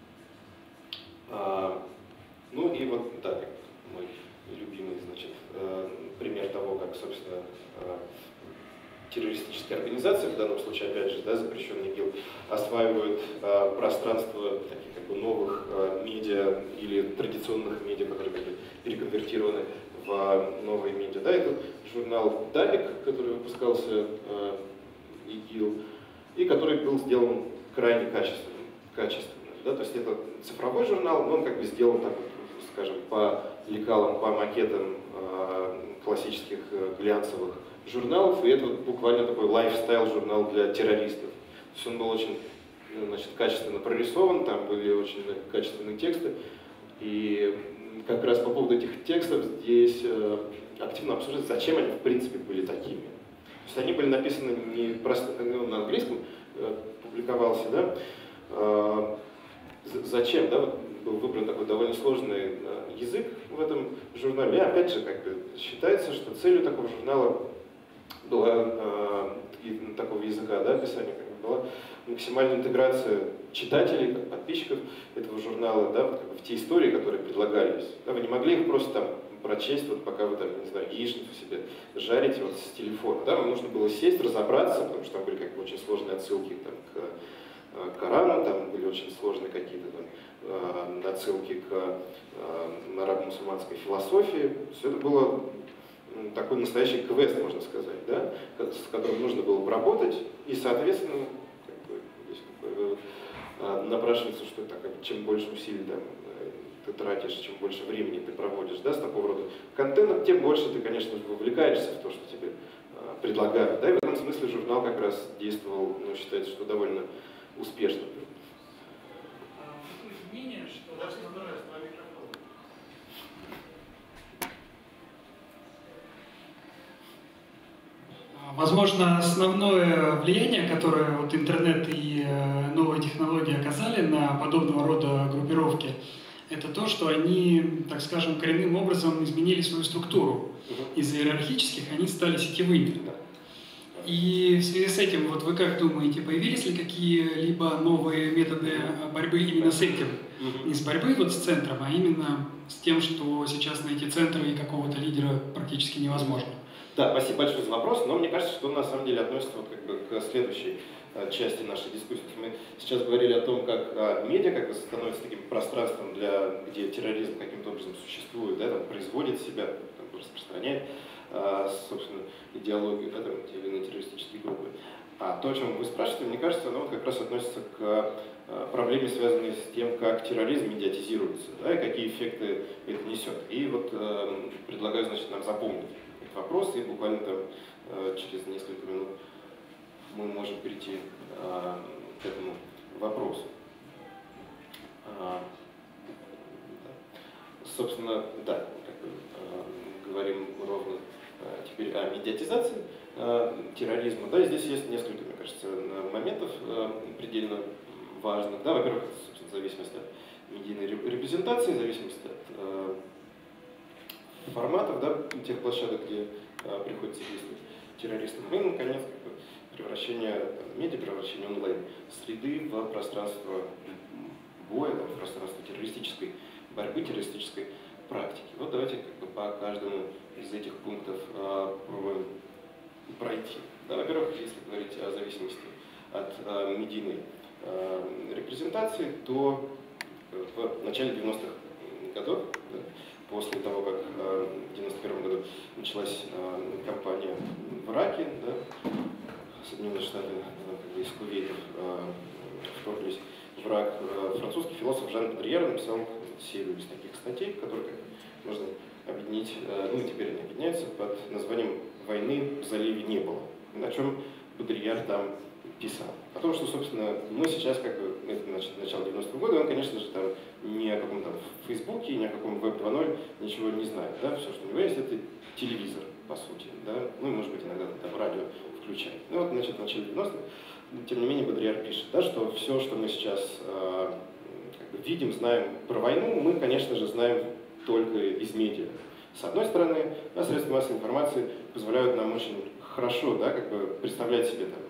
А, ну и вот, да, как мой любимый, значит, э, пример того, как, собственно, э, террористические организации, в данном случае, опять же, да, запрещенный ИГИЛ, осваивают э, пространство таких как бы новых э, медиа или традиционных медиа, которые были переконвертированы в новые медиа. Да, это журнал «Дабик», который выпускался э, ИГИЛ, и который был сделан крайне качественным. качественным да? То есть это цифровой журнал, но он как бы сделан, так, скажем, по лекалам, по макетам э, классических э, глянцевых журналов, и это вот буквально такой лайфстайл-журнал для террористов. То есть он был очень, значит, качественно прорисован, там были очень качественные тексты, и как раз по поводу этих текстов здесь э, активно обсуждается, зачем они в принципе были такими. То есть они были написаны не просто ну, на английском, э, публиковался, да, э, зачем, да, вот был выбран такой довольно сложный э, язык в этом журнале. И опять же, как бы считается, что целью такого журнала была э, и такого языка, да, описания, как бы, была максимальная интеграция читателей, как подписчиков этого журнала, да, вот, как бы, в те истории, которые предлагались. Да, вы не могли их просто там прочесть, вот пока вы там, не знаю, яичницу себе жарите вот с телефона. Да, вам нужно было сесть, разобраться, потому что там были как бы очень сложные отсылки там, к Корану, там были очень сложные какие-то там отсылки к арабо-мусульманской философии. Все это было такой настоящий квест, можно сказать, да, с которым нужно было поработать, и, соответственно, как бы, здесь такой вывод напрашивается, что так, чем больше усилий там, ты тратишь, чем больше времени ты проводишь, да, с такого рода контентом, тем больше ты, конечно, вовлекаешься в то, что тебе а, предлагают. Да, и в этом смысле журнал как раз действовал, ну, считается, что довольно успешно. Мнение, что основное Возможно, основное влияние, которое вот интернет и новые технологии оказали на подобного рода группировки, это то, что они, так скажем, коренным образом изменили свою структуру. Из иерархических они стали сетевыми. И в связи с этим, вот вы как думаете, появились ли какие-либо новые методы борьбы именно с этим? Не с борьбой вот с центром, а именно с тем, что сейчас найти центры и какого-то лидера практически невозможно. Да, спасибо большое за вопрос, но мне кажется, что он на самом деле относится вот как бы к следующей а, части нашей дискуссии. Мы сейчас говорили о том, как а, медиа как бы становится таким пространством, для, где терроризм каким-то образом существует, да, там, производит себя, там, распространяет, а, собственно, идеологию, да, там, те или иные террористические группы. А то, о чем вы спрашиваете, мне кажется, оно вот как раз относится к а, проблеме, связанной с тем, как терроризм медиатизируется, да, и какие эффекты это несет. И вот а, предлагаю, значит, нам запомнить вопрос, и буквально там э, через несколько минут мы можем перейти э, к этому вопросу. А, да. Собственно, да, как бы, э, говорим ровно э, теперь о медиатизации э, терроризма. Да, и здесь есть несколько, мне кажется, моментов э, предельно важных. Да, во-первых, в зависимости от медийной репрезентации, в зависимости от э, форматов, да, тех площадок, где а, приходится действовать террористам. И, наконец, как бы, превращение там, медиа, превращение онлайн-среды в пространство боя, там, в пространство террористической борьбы, террористической практики. Вот давайте как бы, по каждому из этих пунктов а, пробуем пройти. Да, во-первых, если говорить о зависимости от а, медийной а, репрезентации, то в начале девяностых годов, да, после того, как э, в девяносто первом году началась э, кампания в Ираке, да, Соединенные Штаты э, из Кувейта э, вторглись в Ирак, э, французский философ Жан Бодрияр написал серию из таких статей, которые как можно объединить, э, ну и теперь они объединяются под названием «Войны в заливе не было». О чем Бодрияр там писал. О том, что, собственно, мы сейчас, как бы, это значит, начало девяностого года, он, конечно же, там ни о каком там Фейсбуке, ни о каком веб два ноль ничего не знает. Да? Все, что у него есть, это телевизор, по сути. Да? Ну и, может быть, иногда там радио включает. Ну вот, значит, в начале девяностых, тем не менее, Бодрияр пишет, да, что все, что мы сейчас э, как бы, видим, знаем про войну, мы, конечно же, знаем только из медиа. С одной стороны, да, средства массовой информации позволяют нам очень хорошо, да, как бы представлять себе там,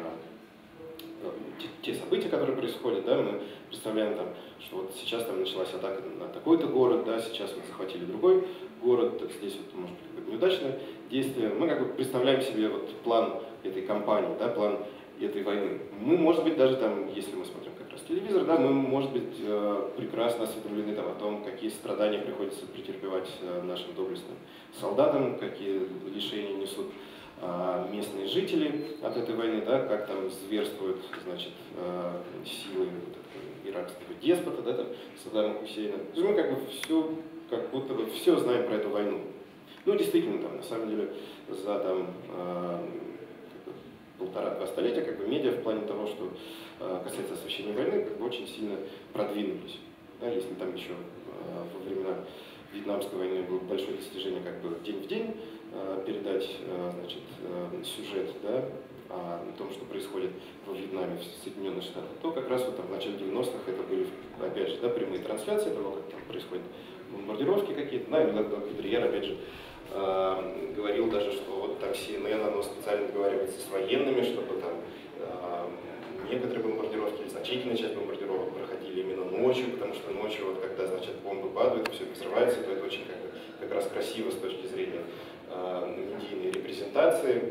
те события, которые происходят, да, мы представляем, там, что вот сейчас там началась атака на такой-то город, да, сейчас мы захватили другой город, здесь вот, может быть, какое-то неудачное действие. Мы как бы представляем себе вот план этой кампании, да, план этой войны. Мы, может быть, даже там, если мы смотрим как раз телевизор, да, мы, может быть, прекрасно осведомлены там, о том, какие страдания приходится претерпевать нашим доблестным солдатам, какие лишения несут местные жители от этой войны, да, как там зверствуют, значит, силы вот иракского деспота, да, там, Саддама Хусейна. То есть мы как бы все, как будто бы все знаем про эту войну. Ну, действительно, там, на самом деле, за там, полтора-два столетия как бы медиа в плане того, что касается освещения войны, как бы очень сильно продвинулись. Да, если там еще во времена Вьетнамской войны было большое достижение как бы день в день передать, значит, сюжет, да, о том, что происходит во Вьетнаме, в Соединенных Штатах, то как раз вот там, в начале девяностых это были, опять же, да, прямые трансляции того, как там происходят бомбардировки какие-то. Да, и Бодрияр, опять же, э, говорил даже, что вот там Си Эн Эн, оно специально договаривается с военными, чтобы там э, некоторые бомбардировки, значит, значительная часть бомбардировок проходили именно ночью, потому что ночью, вот, когда, значит, бомбы падают, все взрывается, то это очень как, как раз красиво с точки зрения э, медийной репрезентации.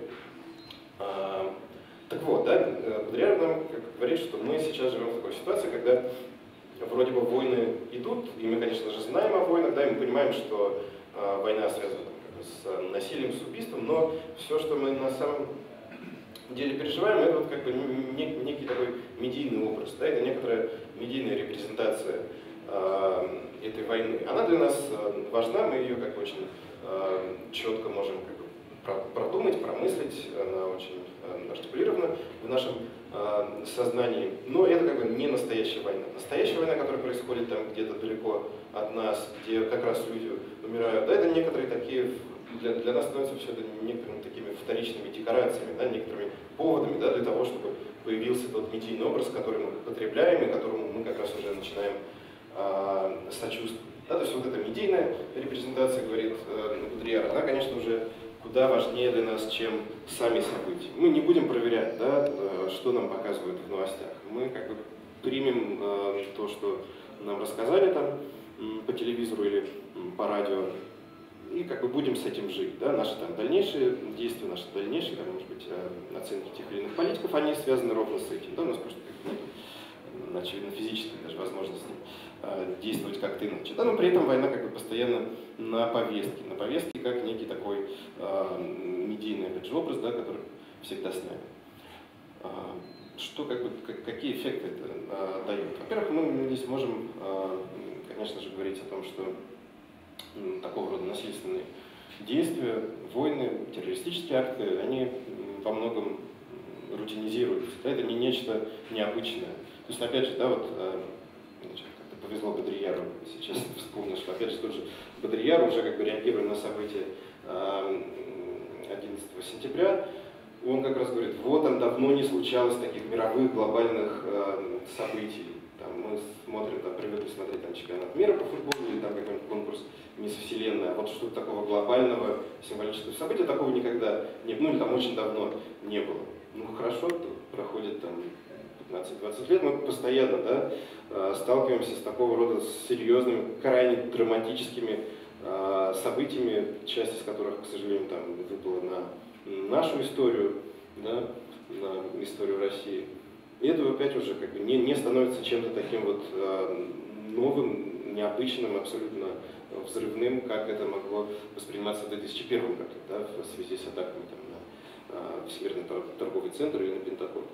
Э, так вот, да, Бодрияр нам говорит, что мы сейчас живем в такой ситуации, когда вроде бы войны идут, и мы, конечно же, знаем о войнах, да, и мы понимаем, что э, война связана там, как бы, с насилием, с убийством, но все, что мы на самом деле переживаем, это вот как бы нек, некий такой медийный образ, да, это некоторая медийная репрезентация э, этой войны. Она для нас э, важна, мы ее как бы очень э, четко можем как бы, про, продумать, промыслить, она очень э, артикулирована в нашем э, сознании, но это как бы не настоящая война. Настоящая война, которая происходит там где-то далеко от нас, где как раз люди умирают, да, это некоторые такие, для, для нас становится все это некоторыми такими вторичными декорациями, да, некоторыми поводами, да, для того, чтобы появился тот медийный образ, который мы потребляем и которому мы как раз уже начинаем э, сочувствовать. Да, то есть вот эта медийная репрезентация, говорит э, Бодрияр, она, конечно, уже куда важнее для нас, чем сами события. Мы не будем проверять, да, э, что нам показывают в новостях. Мы как бы примем э, то, что нам рассказали там по телевизору или по радио, и как бы будем с этим жить. Да? Наши там дальнейшие действия, наши дальнейшие, там, может быть, оценки тех или иных политиков, они связаны ровно с этим. Да? У нас просто нет, очевидно, физической даже возможности действовать как-то иначе. Да? Но при этом война как бы постоянно на повестке. На повестке как некий такой э, медийный опять же, образ, да, который всегда с нами. Э, что, как бы, как, какие эффекты это э, дает? Во-первых, мы здесь можем, э, конечно же, говорить о том, что такого рода насильственные действия, войны, террористические акты, они во многом рутинизируются. Да, это не нечто необычное. То есть, опять же, да, вот, значит, как-то повезло Бодрияру, сейчас вспомнил, что, опять же, тот же Бодрияр, уже как бы реагируя на события одиннадцатого сентября, он как раз говорит, вот там давно не случалось таких мировых глобальных событий. Там, мы смотрим, там, привыкли смотреть там, чемпионат мира по футболу или там какой-нибудь конкурс «Мисс Вселенная», а вот что-то такого глобального символического события такого никогда не было, ну или там очень давно не было. Ну хорошо, проходит там пятнадцать-двадцать лет, мы постоянно, да, сталкиваемся с такого рода серьезными, крайне драматическими событиями, часть из которых, к сожалению, там выпала на нашу историю, да, на историю России. И это опять уже как бы не, не становится чем-то таким вот э, новым, необычным, абсолютно взрывным, как это могло восприниматься в две тысячи первом году, да, в связи с атаками там, на э, Всемирный торговый центр или на Пентагон.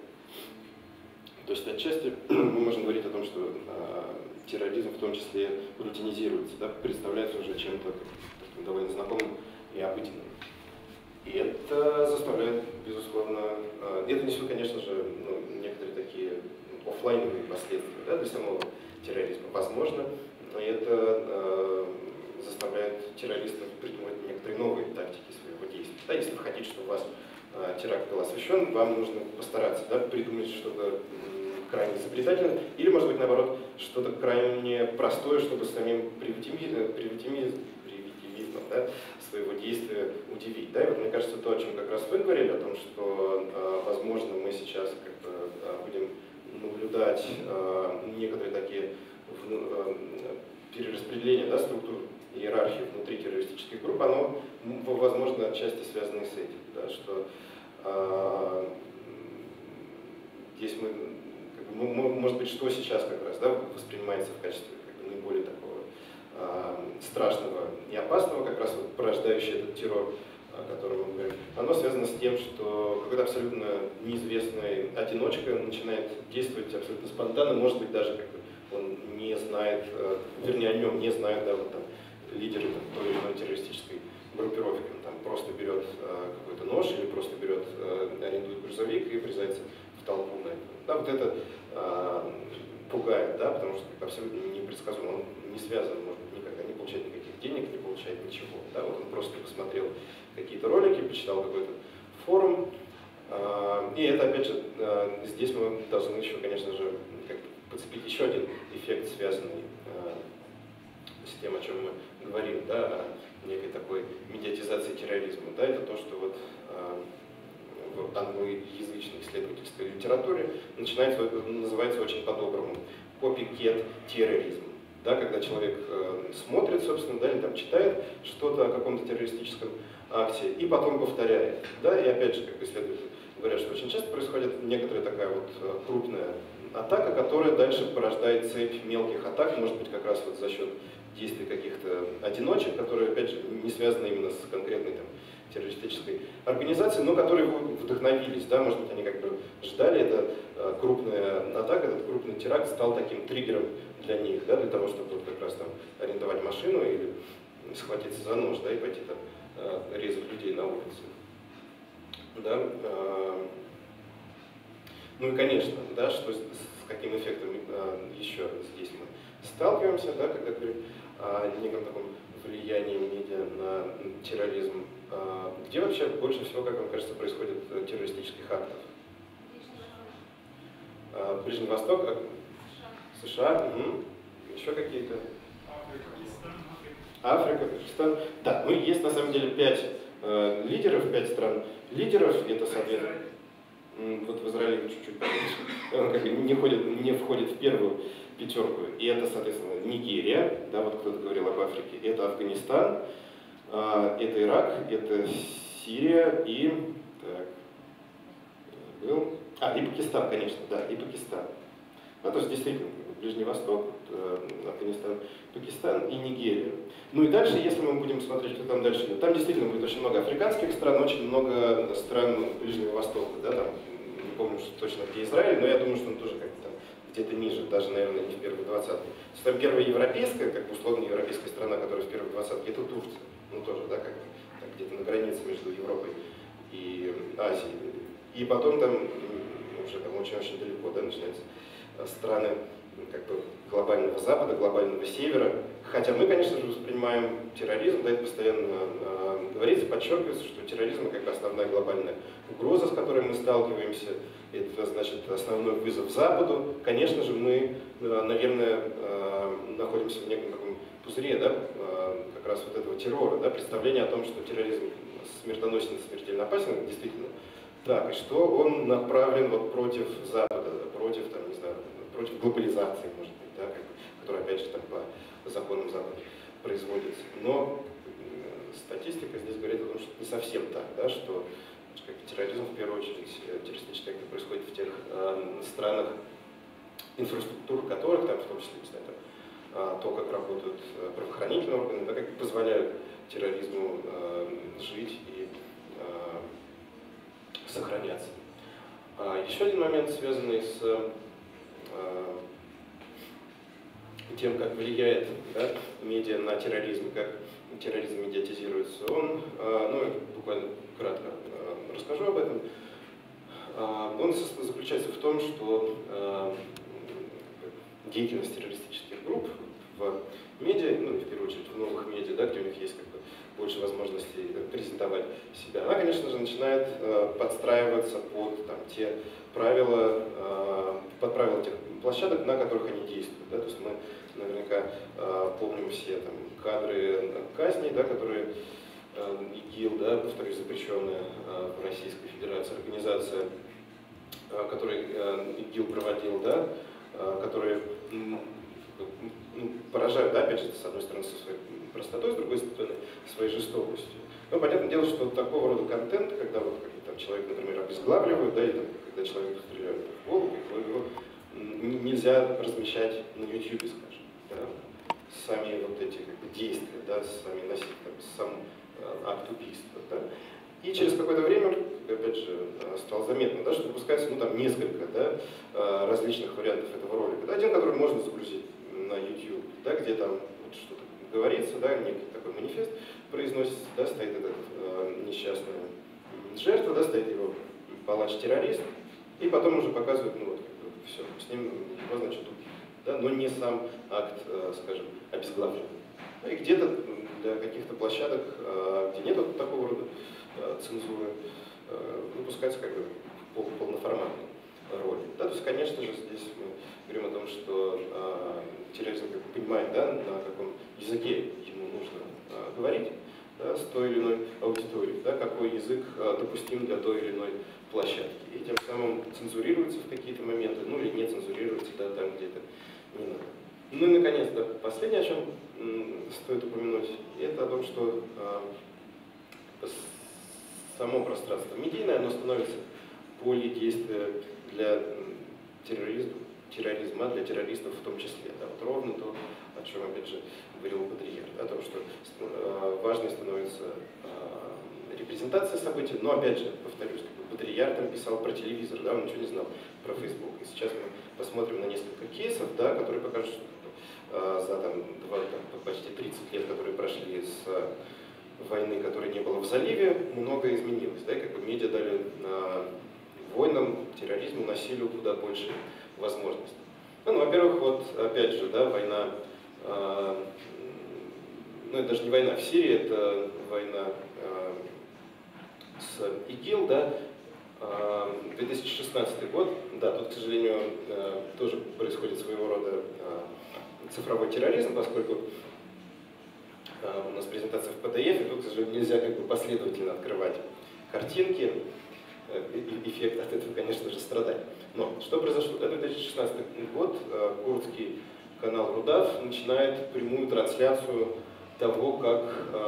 То есть отчасти мы можем говорить о том, что э, терроризм в том числе рутинизируется, да, представляется уже чем-то довольно знакомым и обыденным. И это заставляет, безусловно, это несет, конечно же, ну, некоторые такие офлайновые последствия, да, для самого терроризма. Возможно, это э, заставляет террористов придумывать некоторые новые тактики своего действия. Да, если вы хотите, чтобы у вас э, теракт был освещен, вам нужно постараться, да, придумать что-то э, крайне изобретательное, или, может быть, наоборот, что-то крайне простое, чтобы самим привитимизмом, да, своего действия удивить. Да? И вот мне кажется, то, о чем как раз вы говорили, о том, что, э, возможно, мы сейчас как бы, э, будем наблюдать э, некоторые такие э, перераспределения, да, структур иерархии внутри террористических групп, оно, возможно, отчасти связано с этим, да, что э, здесь мы, как бы, мы, может быть, что сейчас как раз, да, воспринимается в качестве как бы, наиболее такого страшного и опасного, как раз вот порождающий этот террор, о котором мы говорим, оно связано с тем, что какой-то абсолютно неизвестный одиночка начинает действовать абсолютно спонтанно, может быть, даже как бы он не знает, вернее, о нем не знает, да, вот там, лидеры там, той или иной террористической группировки, он там просто берет какой-то нож или просто берет, арендует грузовик и врезается в толпу на этом. Да, вот это а, пугает, да, потому что абсолютно непредсказуемо, он не связан, может быть, никогда не получает никаких денег, не получает ничего. Да, вот он просто посмотрел какие-то ролики, почитал какой-то форум, а, и это, опять же, а, здесь мы должны еще, конечно же, как бы подцепить еще один эффект, связанный а, с тем, о чем мы говорим, да, о некой такой медиатизации терроризма. Да, это то, что вот а, в англоязычной исследовательской литературе начинается, называется очень по-доброму copycat терроризм. Да, когда человек э, смотрит, собственно, да, или там читает что-то о каком-то террористическом акте и потом повторяет. Да, и опять же, как исследователи говорят, что очень часто происходит некоторая такая вот э, крупная атака, которая дальше порождает цепь мелких атак, может быть, как раз вот за счет действий каких-то одиночек, которые, опять же, не связаны именно с конкретной там, террористической организацией, но которые вдохновились, да, может быть, они как бы ждали, эта э, крупная атака, этот крупный теракт стал таким триггером для них, да, для того, чтобы вот как раз там арендовать машину или схватиться за нож, да, и пойти там э, резать людей на улице. Да, э, ну и, конечно, да, что, с каким эффектом э, еще здесь мы сталкиваемся, да, когда говорим о неком таком влиянии медиа на терроризм. Э, где вообще больше всего, как вам кажется, происходит э, террористических актов? Э, Ближний Восток, а? США, угу. Еще какие-то? Африка, Пакистан. Да, ну есть на самом деле пять э, лидеров, пять стран лидеров, это, соответственно, вот в Израиле чуть-чуть поменьше, он как бы не, ходит, не входит в первую пятерку, и это, соответственно, Нигерия, да, вот кто-то говорил об Африке, это Афганистан, э, это Ирак, это Сирия и, так, был, а, и Пакистан, конечно, да, и Пакистан. Ну, то есть действительно Ближний Восток, Афганистан, Пакистан и Нигерия. Ну и дальше, если мы будем смотреть, что там дальше, там действительно будет очень много африканских стран, очень много стран Ближнего Востока, да, там, не помню что точно где Израиль, но я думаю, что он тоже как-то там где-то ниже, даже, наверное, не в первой двадцатке. Там первая европейская, как бы условно европейская страна, которая в первой двадцатке, это Турция, ну тоже, да, как бы где-то на границе между Европой и Азией. И потом там, уже там очень-очень далеко, да, начинается страны как бы глобального Запада, глобального Севера. Хотя мы, конечно же, воспринимаем терроризм, да, это постоянно э, говорится, подчеркивается, что терроризм это как бы основная глобальная угроза, с которой мы сталкиваемся. Это значит основной вызов Западу. Конечно же, мы, э, наверное, э, находимся в неком таком пузыре, да, э, как раз вот этого террора, да, представление о том, что терроризм смертоносен, смертельно опасен, действительно. Так, и что он направлен вот против Запада, против, там, не знаю, против глобализации, может быть, да, как бы, которая, опять же, там, по законам Запада производится. Но э, статистика здесь говорит о том, что не совсем так, да, что как, терроризм, в первую очередь, террористический акт происходит в тех э, странах, инфраструктура которых, там, в том числе, не знаю, там, э, то, как работают правоохранительные органы, да, как позволяют терроризму э, жить и э, сохраняться. А еще один момент, связанный с э, тем, как влияет, да, медиа на терроризм, как терроризм медиатизируется, он, э, ну, буквально кратко э, расскажу об этом. Э, он заключается в том, что э, деятельность террористических групп в медиа, ну, в первую очередь в новых медиа, да, где у них есть как бы больше возможностей презентовать себя, она, конечно же, начинает э, подстраиваться под там, те правила, э, под правила тех площадок, на которых они действуют. Да? То есть мы наверняка э, помним все там, кадры казней, да, которые э, ИГИЛ, да, повторюсь, запрещенная э, в Российской Федерации организация, э, которую э, ИГИЛ проводил, да, э, которые ну, поражают, да, опять же, с одной стороны, со своей простотой, с другой стороны, своей жестокостью. Но понятное дело, что такого рода контент, когда вот, как, там, человек, например, обезглавливают, да, или там, когда человеку стреляют в голову, его нельзя размещать на YouTube, скажем. Да? Сами вот эти как бы, действия, да, сами носить, там, сам э, акт убийства. Да? И через какое-то время, опять же, стало заметно, да, что выпускается ну, там, несколько да, различных вариантов этого ролика. Да? Один, который можно загрузить на YouTube, да, где там вот, что-то говорится, да, некий такой манифест произносится, да, стоит этот э, несчастная жертва, да, стоит его палач-террорист, и потом уже показывают, ну вот, все, с ним его, значит, убили, да, но не сам акт, э, скажем, обезглавливания. И где-то для каких-то площадок, э, где нет вот такого рода э, цензуры, э, выпускается как бы пол, полноформатный ролик. Да, то есть, конечно же, здесь мы говорим о том, что э, терроризм как бы понимает, да, на каком языке ему нужно э, говорить, да, с той или иной аудиторией, да, какой язык э, допустим для той или иной площадки. И тем самым цензурируется в какие-то моменты, ну или не цензурируется, да, там где-то не надо. Ну и, наконец, да, последнее, о чем стоит упомянуть, это о том, что э, само пространство медийное, оно становится поле действия для терроризма, терроризма, для террористов в том числе. Да, вот ровно то, о чем, опять же, говорил Бодрияр, да, о том, что э, важной становится э, репрезентация событий, но, опять же, повторюсь, Бодрияр там писал про телевизор, да, он ничего не знал про Facebook. И сейчас мы посмотрим на несколько кейсов, да, которые покажут, что э, за там, два, там, почти тридцать лет, которые прошли с э, войны, которой не было в заливе, многое изменилось. Да, и как бы медиа дали э, войнам, терроризму, насилию куда больше возможностей. Ну, ну, во-первых, вот опять же, да, война, э, ну это даже не война в Сирии, это война э, с ИГИЛ, да, две тысячи шестнадцатый год, да, тут, к сожалению, тоже происходит своего рода цифровой терроризм, поскольку у нас презентация в пи ди эф, и тут, к сожалению, нельзя как бы последовательно открывать картинки, эффект от этого, конечно же, страдает. Но что произошло? две тысячи шестнадцатый год, курдский канал Рудав начинает прямую трансляцию того, как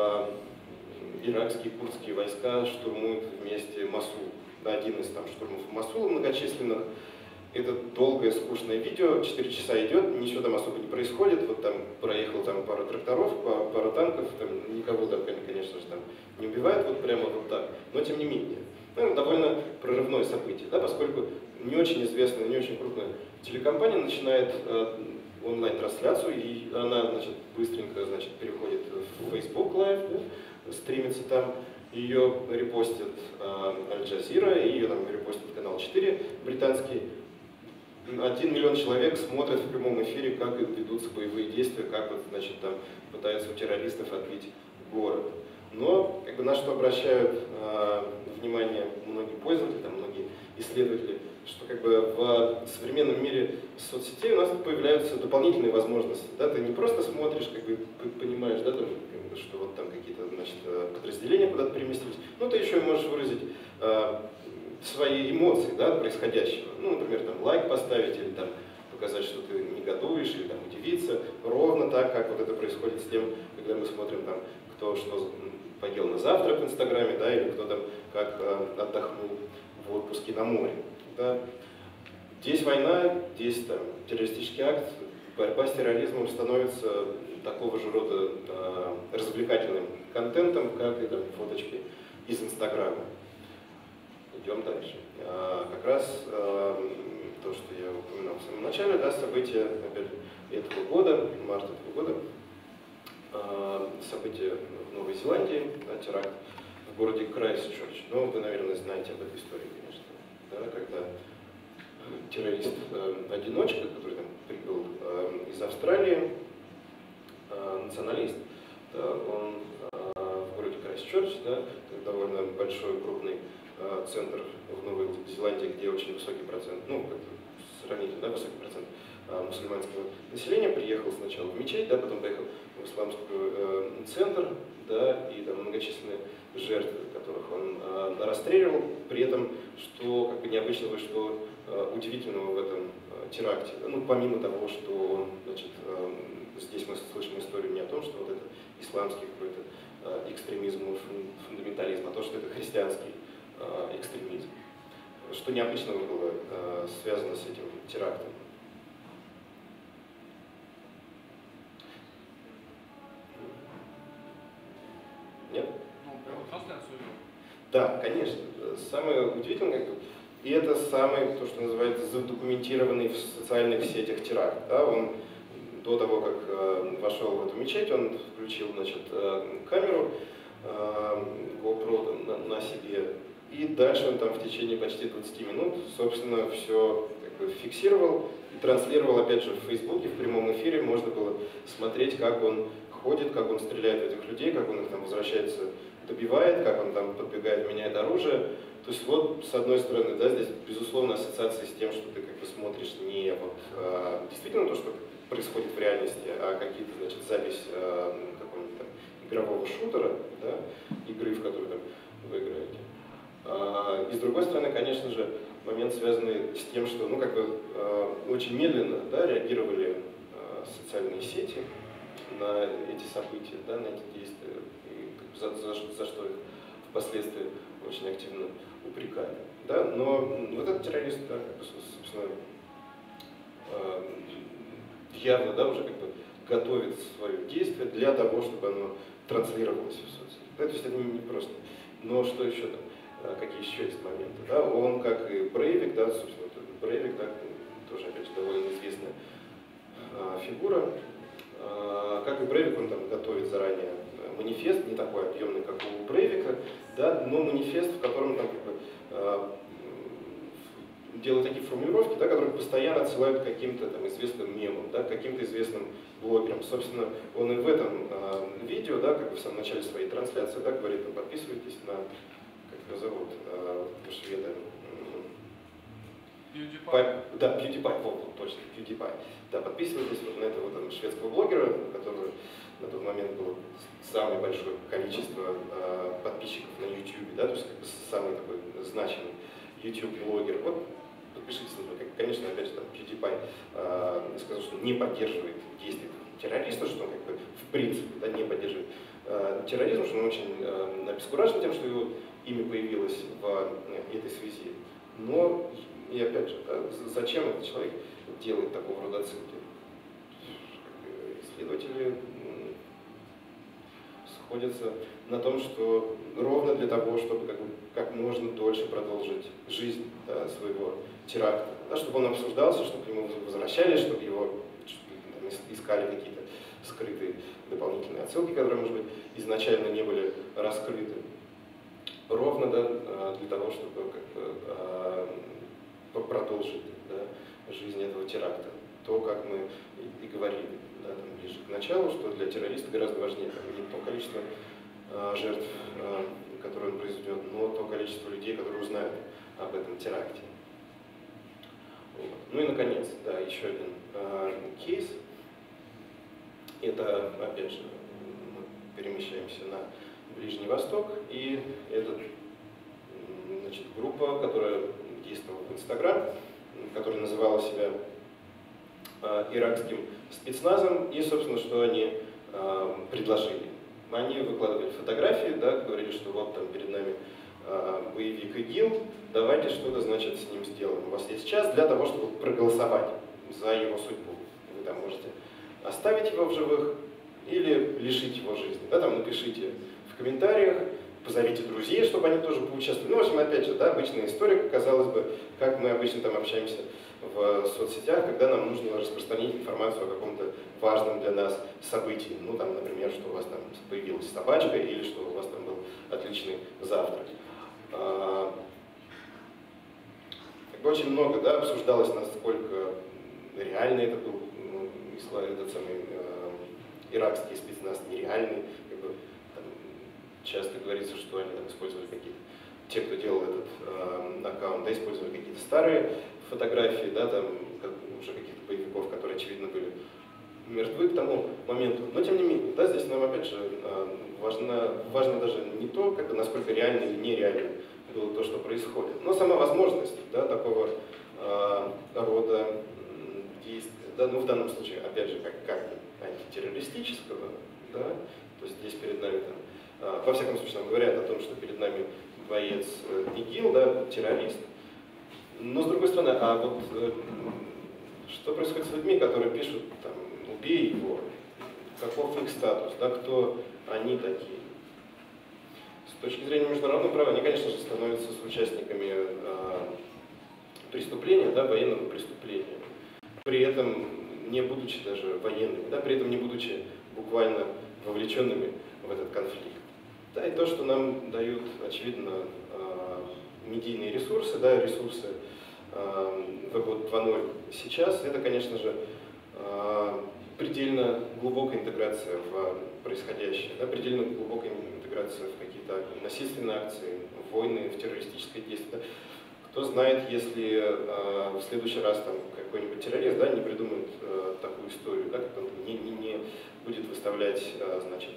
иракские курдские войска штурмуют вместе Мосул. Один из там штурмов Мосула многочисленных. Это долгое, скучное видео, четыре часа идет, ничего там особо не происходит. Вот там проехал там пара тракторов, пара танков, там никого там, конечно же, там не убивает, вот прямо вот так. Но тем не менее, ну, довольно прорывное событие, да, поскольку не очень известная, не очень крупная телекомпания начинает э, онлайн-трансляцию, и она, значит, быстренько, значит, переходит в Facebook Live, да, стримится там. Ее репостит Аль-Джазира, и ее там репостит канал четыре британский. Один миллион человек смотрят в прямом эфире, как ведутся боевые действия, как вот, значит, там пытаются у террористов отбить город. Но как бы, на что обращают э, внимание многие пользователи, там, многие исследователи, что как бы в современном мире соцсетей у нас появляются дополнительные возможности. Да? Ты не просто смотришь, как бы понимаешь, да, там, что вот там какие-то, значит, подразделения куда-то переместились, но ты еще и можешь выразить э, свои эмоции, да, от происходящего. Ну, например, там лайк поставить или там показать, что ты негодуешь, или там удивиться. Ровно так, как вот это происходит с тем, когда мы смотрим там, кто что поел на завтрак в Инстаграме, да, или кто там как э, отдохнул в отпуске на море. Да. Здесь война, здесь там террористический акт, борьба с терроризмом становится такого же рода э, развлекательным контентом, как и там фоточки из Инстаграма. Идем дальше. А, как раз э, то, что я упоминал в самом начале, да, события опять, этого года, марта этого года, э, события в Новой Зеландии, да, теракт в городе Крайстчерч. Ну, вы, наверное, знаете об этой истории, конечно, да, когда террорист-одиночка, э, который там прибыл э, из Австралии, э, националист, да, он э, в городе Крайстчерч, да, довольно большой, крупный э, центр в Новой Зеландии, где очень высокий процент, ну, как сравнительно, да, высокий процент э, мусульманского населения, приехал сначала в мечеть, да, потом поехал в исламский э, центр, да, и там многочисленные жертвы, которых он э, расстреливал, при этом, что как бы необычного, что э, удивительного в этом э, теракте, ну, помимо того, что он, значит, э, здесь мы слышим историю не о том, что вот это исламский какой-то э, экстремизм, фундаментализм, а то, что это христианский э, экстремизм. Что необычного было э, связано с этим терактом. Нет? Ну, прямо трансляцию вел. Да, конечно. Самое удивительное, как бы, и это самый, то, что называется, задокументированный в социальных сетях теракт. Да? Он до того, как э, вошел в эту мечеть, он включил, значит, э, камеру э, GoPro на, на себе, и дальше он там в течение почти двадцати минут, собственно, все как бы фиксировал и транслировал, опять же, в Фейсбуке, в прямом эфире можно было смотреть, как он ходит, как он стреляет в этих людей, как он их там возвращается, добивает, как он там подбегает, меняет оружие. То есть вот, с одной стороны, да, здесь, безусловно, ассоциация с тем, что ты как бы смотришь не вот, а, действительно то, что происходит в реальности, а какие-то, значит, запись а, какого-нибудь там мирового шутера, да, игры, в которую там вы играете. А, и с другой стороны, конечно же, момент, связанный с тем, что ну, как бы, э, очень медленно да, реагировали э, социальные сети на эти события, да, на эти действия, и как бы, за, за, за что их впоследствии очень активно упрекали. Да? Но вот этот террорист, да, как бы, собственно, э, явно да, уже как бы готовит свое действие для того, чтобы оно транслировалось в соцсети. Да? То есть это не просто. Но что еще там? Какие еще есть моменты. Да? Он, как и Брейвик, да, собственно, Брейвик, да, тоже, опять же, довольно известная а, фигура. А, как и Брейвик, он там готовит заранее манифест, не такой объемный, как у Брейвика, да, но манифест, в котором там, как бы, а, делают такие формулировки, да, которые постоянно отсылают к каким-то там известным мемам, да, к каким-то известным блогерам. Собственно, он и в этом а, видео, да, как бы в самом начале своей трансляции, да, говорит, ну, подписывайтесь на, как его зовут, а, шведа. PewDiePie. Да, PewDiePie, вот, вот, точно, PewDiePie. Да, подписывайтесь вот на этого там, шведского блогера, который на тот момент было самое большое количество а, подписчиков на YouTube, да, то есть как бы самый такой значимый YouTube-блогер. Вот, подпишитесь на него. Конечно, опять же, там, PewDiePie а, сказал, что не поддерживает действия террориста, что он как бы в принципе да, не поддерживает а, терроризм, что он очень а, обескуражен тем, что его имя появилось в а, этой связи. Но и опять же, да, зачем этот человек делает такого рода отсылки? Исследователи сходятся на том, что ровно для того, чтобы как, как можно дольше продолжить жизнь да, своего теракта, да, чтобы он обсуждался, чтобы к нему возвращались, чтобы его чтобы, там, искали какие-то скрытые дополнительные отсылки, которые, может быть, изначально не были раскрыты. Ровно да, для того, чтобы как бы, продолжить да, жизнь этого теракта. То, как мы и говорили да, там, ближе к началу, что для террориста гораздо важнее там, не то количество а, жертв, а, которые он произведет, но то количество людей, которые узнают об этом теракте. Вот. Ну и, наконец, да, еще один а, кейс. Это, опять же, мы перемещаемся на Ближний Восток, и это значит, группа, которая действовала в Инстаграм, которая называла себя э, иракским спецназом, и, собственно, что они э, предложили. Они выкладывали фотографии, да, говорили, что вот там перед нами э, боевик ИГИЛ, давайте что-то, значит, с ним сделаем. У вас есть час для того, чтобы проголосовать за его судьбу. Вы там можете оставить его в живых или лишить его жизни. Да, там напишите в комментариях, позовите друзей, чтобы они тоже поучаствовали. Ну, в общем, опять же, да, обычная история, казалось бы, как мы обычно там общаемся в соцсетях, когда нам нужно распространить информацию о каком-то важном для нас событии. Ну, там, например, что у вас там появилась собачка или что у вас там был отличный завтрак. А, как бы очень много, да, обсуждалось, насколько реально это был ну, этот самый э, иракский спецназ, нереальный. Как бы, там, часто говорится, что они там использовали какие-то, те, кто делал этот э, аккаунт, да, использовали какие-то старые фотографии, да, там, как, уже каких-то боевиков, которые, очевидно, были мертвы к тому моменту. Но, тем не менее, да, здесь нам, опять же, э, важно, важно даже не то, как бы, насколько реально или нереально было то, что происходит, но сама возможность, да, такого э, рода действия. Да, ну, в данном случае, опять же, как, как антитеррористического, да, то есть здесь перед нами, там, э, во всяком случае, нам говорят о том, что перед нами боец э, ИГИЛ, да, террорист. Но, с другой стороны, а вот э, что происходит с людьми, которые пишут, там, убей его, каков их статус, да, кто они такие? С точки зрения международного права, они, конечно же, становятся соучастниками э, преступления, да, военного преступления. При этом не будучи даже военными, да, при этом не будучи буквально вовлеченными в этот конфликт. Да, и то, что нам дают, очевидно, медийные ресурсы, да, ресурсы Веб два ноль сейчас, это, конечно же, предельно глубокая интеграция в происходящее, да, предельно глубокая интеграция в какие-то насильственные акции, в войны, в террористическое действие. Да. Кто знает, если э, в следующий раз там какой-нибудь террорист, да, не придумает э, такую историю, да, как он не, не, не будет выставлять, э, значит,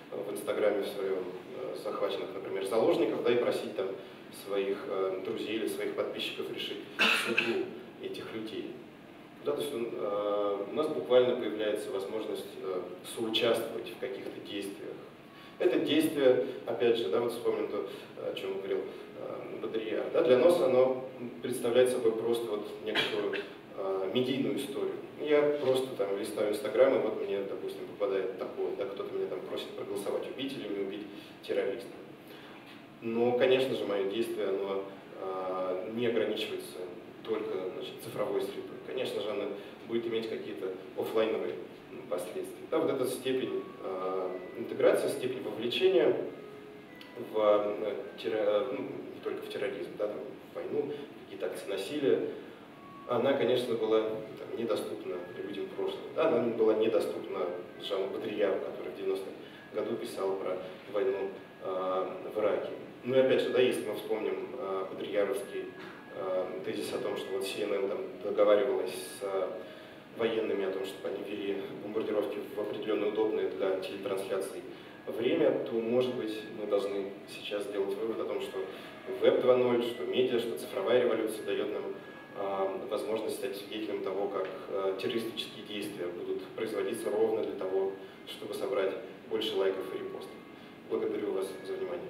в Инстаграме в своем захваченных, например, заложников, да, и просить там своих друзей или своих подписчиков решить судьбу этих людей. Да, то есть он, э, у нас буквально появляется возможность э, соучаствовать в каких-то действиях. Это действие, опять же, да, вот вспомним то, о чем говорил э, Бодрияр. Да, для нас оно представляет собой просто вот некоторую э, медийную историю. Я просто там листаю Инстаграм, и вот мне, допустим, попадает такое, да, кто-то меня там просит проголосовать, убить или не убить террориста. Но, конечно же, мое действие, оно э, не ограничивается только, значит, цифровой средой. Конечно же, она будет иметь какие-то офлайновые последствия. Да, вот эта степень э, интеграции, степень вовлечения в, э, терро, ну, не только в терроризм, да, там, в войну, какие-то акции насилия, она, конечно, была там, недоступна людям прошлого. Да, она была недоступна Жану Бодрияру, который в девяностом году писал про войну э, в Ираке. Ну и опять же, да, если мы вспомним э, Бодрияровский тезис о том, что вот Си Эн Эн там договаривалась с военными о том, чтобы они вели бомбардировки в определенно удобное для телетрансляций время, то, может быть, мы должны сейчас сделать вывод о том, что веб два ноль, что медиа, что цифровая революция дает нам э, возможность стать свидетелем того, как э, террористические действия будут производиться ровно для того, чтобы собрать больше лайков и репостов. Благодарю вас за внимание.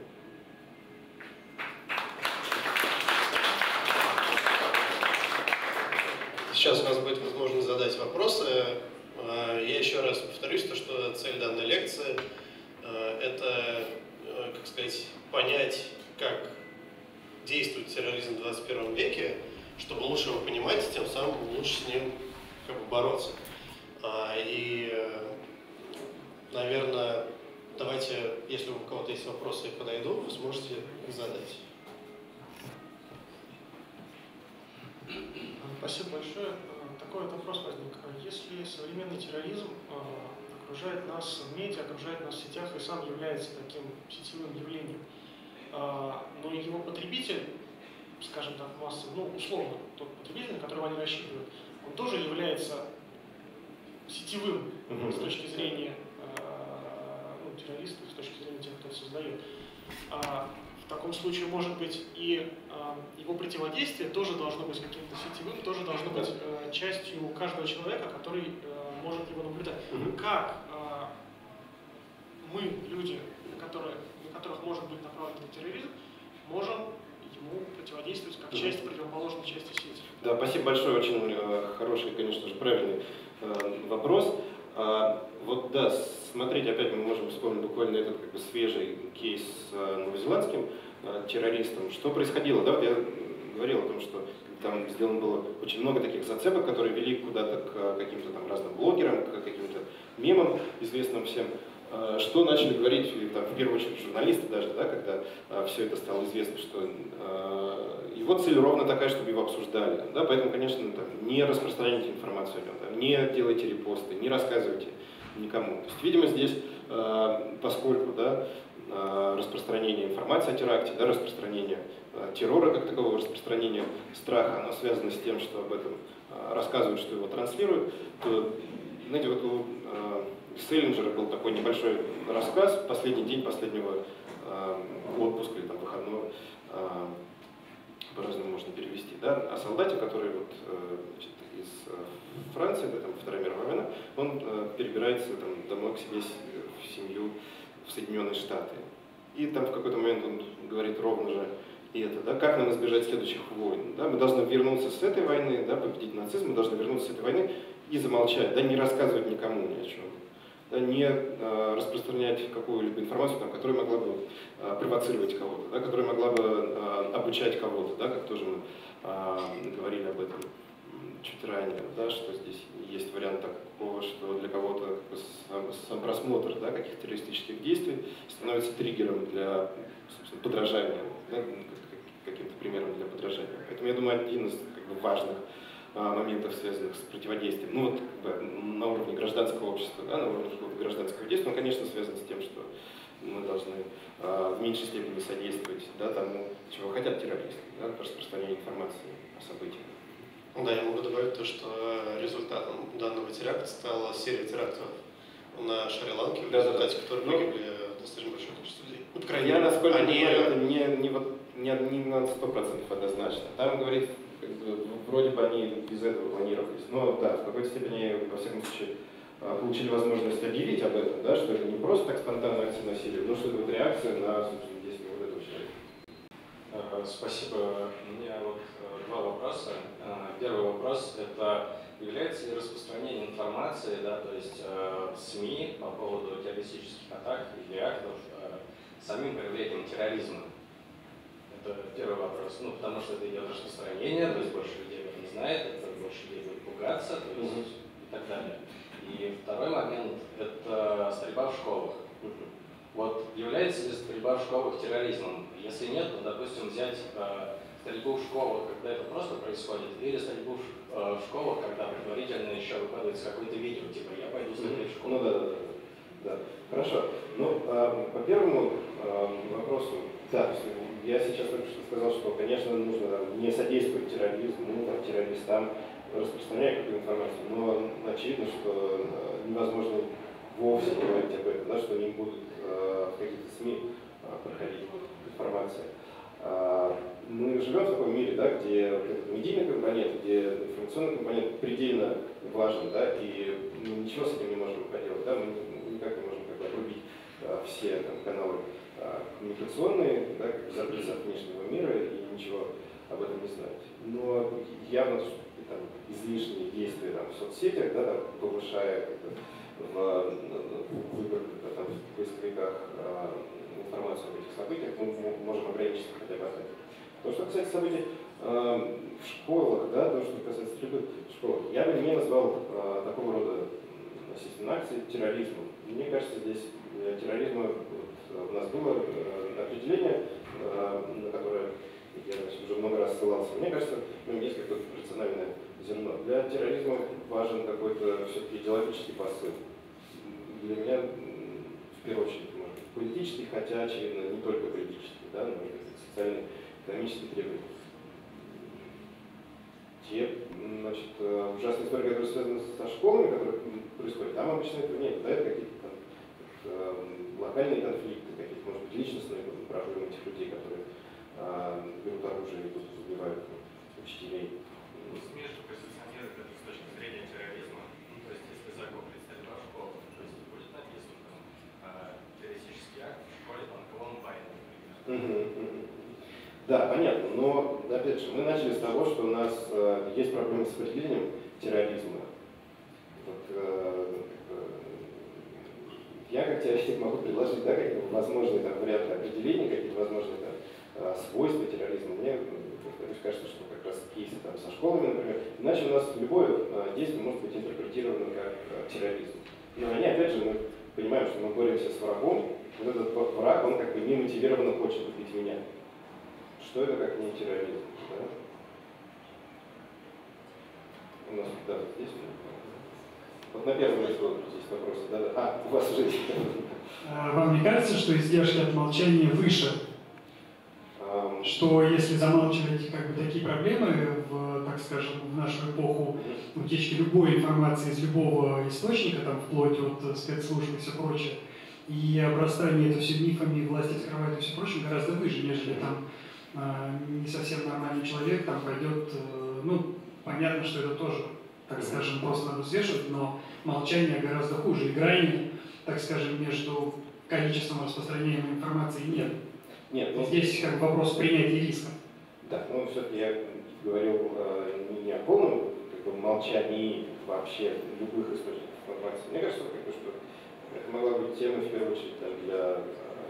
Сейчас у нас будет возможность задать вопросы. Я еще раз повторюсь, то, что цель данной лекции – это, как сказать, понять, как действует терроризм в двадцать первом веке, чтобы лучше его понимать, и тем самым лучше с ним как бы бороться. И, наверное, давайте, если у кого-то есть вопросы, я подойду, вы сможете их задать. Спасибо большое. Такой вот вопрос возник. Если современный терроризм окружает нас в медиа, окружает нас в сетях и сам является таким сетевым явлением, но его потребитель, скажем так, массовый, ну, условно, тот потребитель, на которого они рассчитывают, он тоже является сетевым mm-hmm. с точки зрения ну, террористов, с точки зрения тех, кто это создает. В таком случае, может быть, и э, его противодействие тоже должно быть каким-то сетевым, тоже должно быть э, частью каждого человека, который э, может его наблюдать. Mm-hmm. Как э, мы, люди, на, которые, на которых может быть направлен терроризм, можем ему противодействовать как mm-hmm. часть противоположной части сети? Да, спасибо большое, очень э, хороший, конечно же, правильный э, вопрос. А, вот да, смотрите, опять мы можем вспомнить буквально этот как бы свежий кейс с а, новозеландским а, террористом. Что происходило? Да, вот я говорил о том, что там сделано было очень много таких зацепок, которые вели куда-то к а, каким-то там разным блогерам, к каким-то мемам, известным всем. А, что начали говорить, там, в первую очередь, журналисты даже, да, когда а, все это стало известно, что а, его цель ровно такая, чтобы его обсуждали. Да, поэтому, конечно, там, не распространяйте информацию о нем, там, не делайте репосты, не рассказывайте никому. То есть, видимо, здесь, э, поскольку да, э, распространение информации о теракте, да, распространение э, террора как такового, распространение страха, оно связано с тем, что об этом э, рассказывают, что его транслируют, то, знаете, вот у э, Селлинджера был такой небольшой рассказ «Последний день последнего э, отпуска» или там, выходного, э, по-разному можно перевести, да, о солдате, который вот, э, значит, из Франции, да, там, Вторая мировая война, он э, перебирается там, домой к себе в семью в Соединенные Штаты. И там в какой-то момент он говорит ровно же и это, да, как нам избежать следующих войн. Да? Мы должны вернуться с этой войны, да, победить нацизм, мы должны вернуться с этой войны и замолчать, да, не рассказывать никому ни о чем. Да, не э, распространять какую-либо информацию, там, которая могла бы э, провоцировать кого-то, да, которая могла бы э, обучать кого-то, да, как тоже мы э, говорили об этом чуть ранее, да, что здесь есть вариант такого, что для кого-то сам, сам просмотр да, каких-то террористических действий становится триггером для собственно, подражания, да, каким-то примером для подражания. Поэтому я думаю, один из как бы, важных а, моментов, связанных с противодействием, ну вот как бы, на уровне гражданского общества, да, на уровне гражданского действия, он, конечно, связан с тем, что мы должны а, в меньшей степени содействовать да, тому, чего хотят террористы, да, распространению информации о событиях. Да, я могу добавить то, что результатом данного теракта стала серия терактов на Шри-Ланке, в Да, результате да. которой Ну, погибли достаточно большое количество людей. Ну, по крайней Я, мере, насколько они... понимаю, это не, не, вот, не, не на сто процентов однозначно. Там, говорит, как бы, вроде бы они без этого планировались. Но да, в какой-то степени, во всяком случае, получили возможность объявить об этом, да, что это не просто так спонтанно акции насилия, но что это вот реакция на, собственно, действия вот этого человека. Спасибо. У меня вот два вопроса. Первый вопрос – это является ли распространение информации, да, то есть э, СМИ по поводу террористических атак или актов э, самим проявлением терроризма? Это первый вопрос. Ну, потому что это идет распространение, то есть больше людей об этом знает, это больше людей будет пугаться, то есть mm-hmm. и так далее. И второй момент – это стрельба в школах. Mm-hmm. Вот является ли стрельба в школах терроризмом? Если нет, то, допустим, взять э, стрельбу в школах, когда это просто происходит, или стрельбу в, э, в школах, когда предварительно еще выкладывается какое-то видео, типа «я пойду стрелять в школу». Ну да, да, да. да. Хорошо. Ну, э, по первому э, вопросу, да, я сейчас только что сказал, что, конечно, нужно там, не содействовать терроризму, ну, там, террористам, распространять какую-то информацию, но очевидно, что э, невозможно вовсе говорить об этом, да, что не будут э, в каких-то СМИ э, проходить информация. Э, мы живем в таком мире, да, где медийный компонент, где информационный компонент предельно важен, да, и мы ничего с этим не можем поделать, да, мы никак не можем как бы обрубить э, все там, каналы э, коммуникационные, да, как закрыться от внешнего мира и ничего об этом не знать. Но явно там, излишние действия там, в соцсетях, да, там, повышая в, в выбор там, в поисковиках э, информацию об этих событиях, мы можем ограничиться хотя бы от этого. То, что касается событий э, в школах, да, то, что касается стрельбы в школах, я бы не назвал э, такого рода насильственной акции терроризмом. Мне кажется, здесь для терроризма вот, у нас было э, определение, э, на которое я значит, уже много раз ссылался. Мне кажется, ну, есть какое-то рациональное зерно. Для терроризма важен какой-то все-таки идеологический посыл. Для меня, в первую очередь, может быть, политический, хотя, очевидно, не только политический, да, но и социальный, экономические требования. Те, значит, ужасные истории, которые связаны со школами, которые происходят, там обычно этого нет, да, это какие-то там локальные конфликты, какие-то, может быть, личностные проблемы этих людей, которые а, берут оружие и тут убивают учителей. СМИ же позиционируют это с точки зрения терроризма, ну, то есть если закон стрельба в школу, то есть будет написан там террористический акт в школе там Колумбайн, например. Да, понятно, но, опять же, мы начали с того, что у нас э, есть проблемы с определением терроризма. Вот, э, я как теоретик могу предложить, да, какие-то возможные там, варианты определения, какие-то возможные там, э, свойства терроризма. Мне повторюсь, кажется, что как раз кейсы там, со школами, например, иначе у нас любое э, действие может быть интерпретировано как э, терроризм. Но они, опять же, мы понимаем, что мы боремся с врагом, вот этот враг, он как бы немотивированно хочет убить меня. Что это как не терроризм? Да? У нас, да, здесь. Вот на первом месте здесь вопросы. Да, да. А, у вас уже есть. Вам не кажется, что издержки от молчания выше? Um... Что если замалчивать как бы, такие проблемы, в, так скажем, в нашу эпоху утечки любой информации из любого источника, там, вплоть от спецслужб и все прочее, и обрастание это все мифами, власти скрывают и все прочее, гораздо выше, нежели там не совсем нормальный человек там пойдет, ну, понятно, что это тоже, так скажем, просто надо взвешивать, но молчание гораздо хуже, и грани, так скажем, между количеством распространяемой информации нет. Нет, ну, здесь как бы вопрос принятия риска. Да, ну все-таки я говорил э, не о полном как бы, молчании вообще любых источников информации. Мне кажется, как бы, что это могла быть тема, в первую очередь, там, для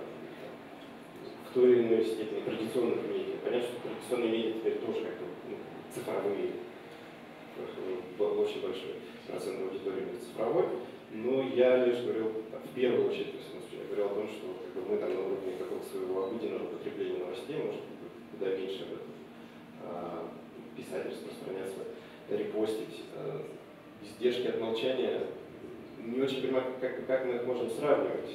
в той или иной степени традиционных медиа. Понятно, что традиционные медиа теперь тоже как-то ну, цифровые. Очень большой процент аудитории цифровой. Но я лишь говорил, там, в первую очередь, в смысле, я говорил о том, что как бы, мы там на уровне какого-то своего обыденного потребления новостей, может быть, куда меньше об этом а, писать, распространяться, репостить. А, издержки от молчания. Не очень понимаю, как, как мы их можем сравнивать.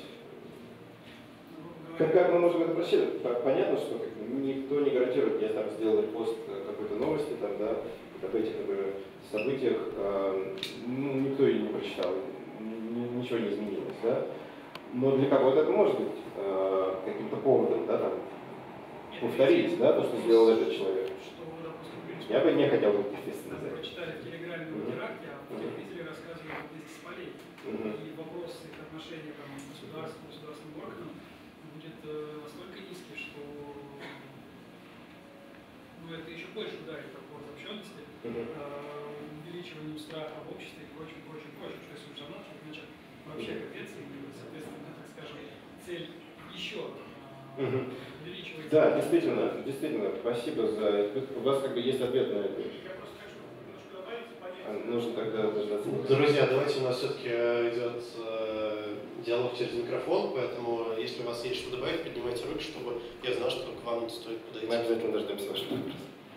Как, как мы можем это просчитывать? Понятно, что как, никто не гарантирует, я там сделал репост какой-то новости, там, да, об этих, например, событиях, э, ну, никто ее не прочитал, не, не ничего не изменилось, да? Но для кого-то это может быть э, каким-то поводом, да, там, повторить, да, то, что сделал этот человек. Я бы не хотел быть естественно. Вы прочитали в Телеграме о теракте, а телевизоре рассказывали о вместе с полей. И вопрос их отношения там, к государству, государственным органам будет э, настолько низкий, что ну, это еще больше ударит по разобщенности, э, увеличиванием страха в обществе и прочим, прочим, прочим. Что если уж одна, значит вообще капец, и, соответственно, так скажем, цель еще э, увеличивается. Да, действительно, действительно, спасибо за... У вас как бы есть ответ на это. Я просто хочу немножко добавить и понять. Нужно тогда дождаться. Друзья, давайте у нас все-таки идет э, диалог через микрофон, поэтому если у вас есть что добавить, поднимайте руки, чтобы я знал, что к вам стоит подойти. Мы обязательно дождемся вашего вопроса.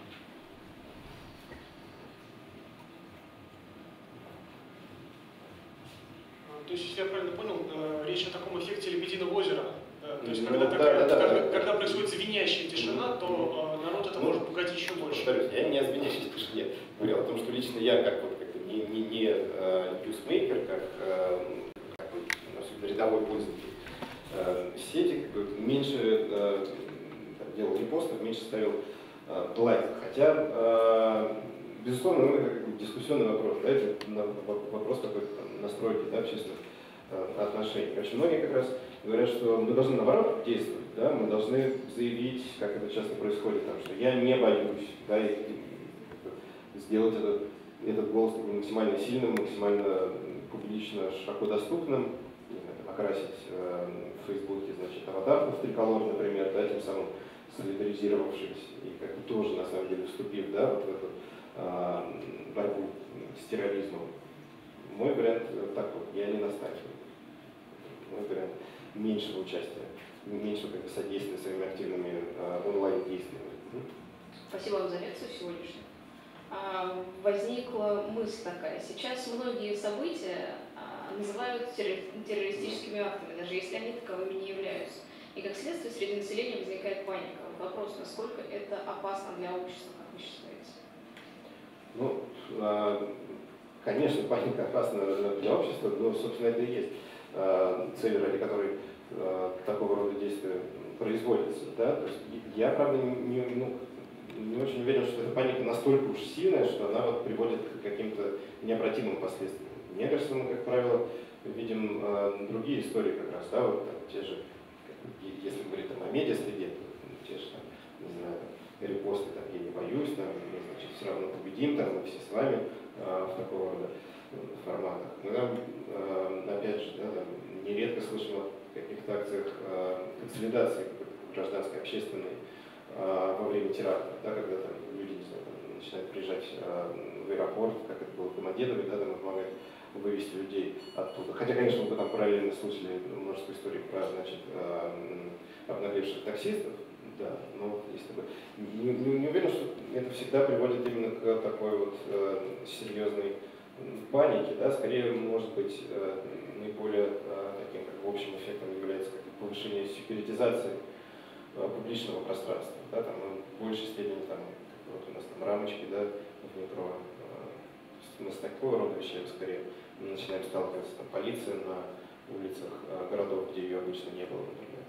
То есть, если я правильно понял, речь о таком эффекте лебединого озера. То есть, Ну, когда, да, такая, да, да, когда, да. когда происходит звенящая тишина, то э, народ это Ну, может пугать еще больше. Повторюсь, я не о звенящей тишине говорил, о том, что лично я, как, вот, как не, не, не э, ньюсмейкер, как, э, как вот, особенно рядовой пользователь э, сети, как бы, меньше э, делал репостов, меньше ставил э, лайков. Хотя, э, безусловно, ну, это как бы дискуссионный вопрос, да, это вопрос какой-то там настройки, да, общественных э, отношений. Очень многие как раз говорят, что мы должны, наоборот, действовать, да, мы должны заявить, как это часто происходит, там, что я не боюсь, да, и, и, сделать этот, этот голос максимально сильным, максимально публично, широко доступным, не знаю, там, окрасить э, в Фейсбуке, значит, аватарку в триколор, например, да, тем самым солидаризировавшись и как бы тоже, на самом деле, вступив, да, вот в эту э, борьбу с терроризмом. Мой вариант такой, я не настаиваю. Мой вариант меньшего участия, меньшего как бы, содействия своими активными э, онлайн-действиями. Спасибо вам за лекцию сегодняшнюю. А, возникла мысль такая. Сейчас многие события а, называют террористическими актами, даже если они таковыми не являются. И как следствие среди населения возникает паника. Вопрос, насколько это опасно для общества, как вы считаете? Ну, э, конечно, паника опасна для общества, но, собственно, это и есть цель, ради которой э, такого рода действия производятся. Да? То есть я, правда, не, ну, не очень уверен, что эта паника настолько уж сильная, что она вот приводит к каким-то необратимым последствиям. Мне кажется, мы, как правило, видим э, другие истории как раз, да, вот там, те же, если говорить там, о медиа-среде, те же, там, не знаю, там, репосты, там, я не боюсь, там, мы, значит, все равно победим, там, мы все с вами э, в такого рода форматах. Мы там, э, опять же, да, там, нередко слышим о каких-то акциях э, консолидации гражданской, общественной э, во время теракта, да, когда там, люди, не знаю, там, начинают приезжать э, в аэропорт, как это было в Домодедово, да, там, и помогать вывести людей оттуда. Хотя, конечно, мы там параллельно слышали множество историй про, значит, э, обнаглевших таксистов, да, но есть такое. Не, не, не уверен, что это всегда приводит именно к такой вот э, серьезной паники, да, скорее, может быть, э, наиболее э, таким как бы, общим эффектом является как бы, повышение секьюритизации э, публичного пространства. Да, там, в большей степени там, вот у нас там рамочки, да, в метро, э, мы с такого рода вещами скорее начинаем сталкиваться, там, полиция на улицах э, городов, где ее обычно не было, например.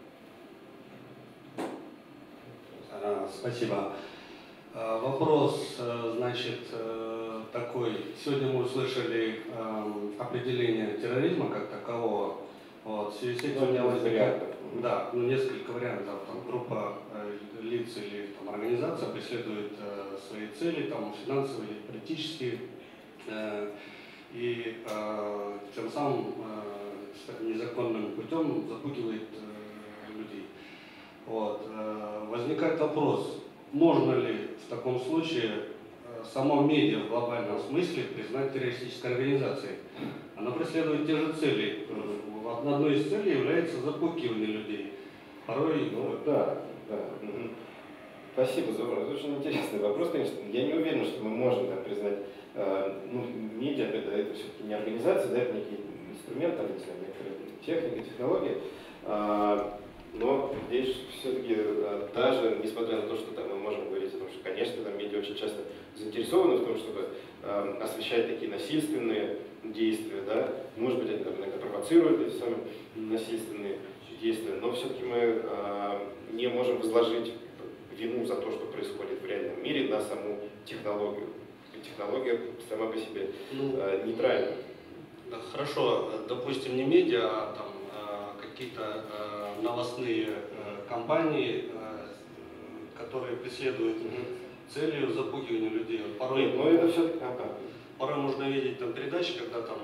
А, спасибо. А, вопрос, значит, такой. Сегодня мы услышали э, определение терроризма как такового. Вот, в связи с этим у меня возникает, да, ну, несколько вариантов. Там, группа э, лиц или там, организация преследует э, свои цели, там, финансовые или политические, э, и э, тем самым э, незаконным путем запугивает э, людей. Вот, э, возникает вопрос, можно ли в таком случае само медиа в глобальном смысле признать террористической организацией. Она преследует те же цели. Одной из целей является запугивание людей. Порой... Ну, да, да. Спасибо за вопрос. Это очень интересный вопрос, конечно. Я не уверен, что мы можем так признать. Э, ну, медиа это, это все-таки не организация, да, это некий инструмент, там, не знаю, некоторые техника, технологии. Э, но здесь все-таки э, даже, несмотря на то, что там, мы можем говорить о том, что, конечно, там, медиа очень часто заинтересованы в том, чтобы э, освещать такие насильственные действия, да, может быть, они там, иногда провоцируют провоцируют эти самые насильственные действия, но все-таки мы э, не можем возложить вину за то, что происходит в реальном мире, на саму технологию. Технология сама по себе э, нейтральна. Да, хорошо, допустим, не медиа, а там э, какие-то э, новостные э, компании, э, которые преследуют mm-hmm. целью запугивания людей. Порой, ну, это все... ага. порой можно видеть там передачи, когда там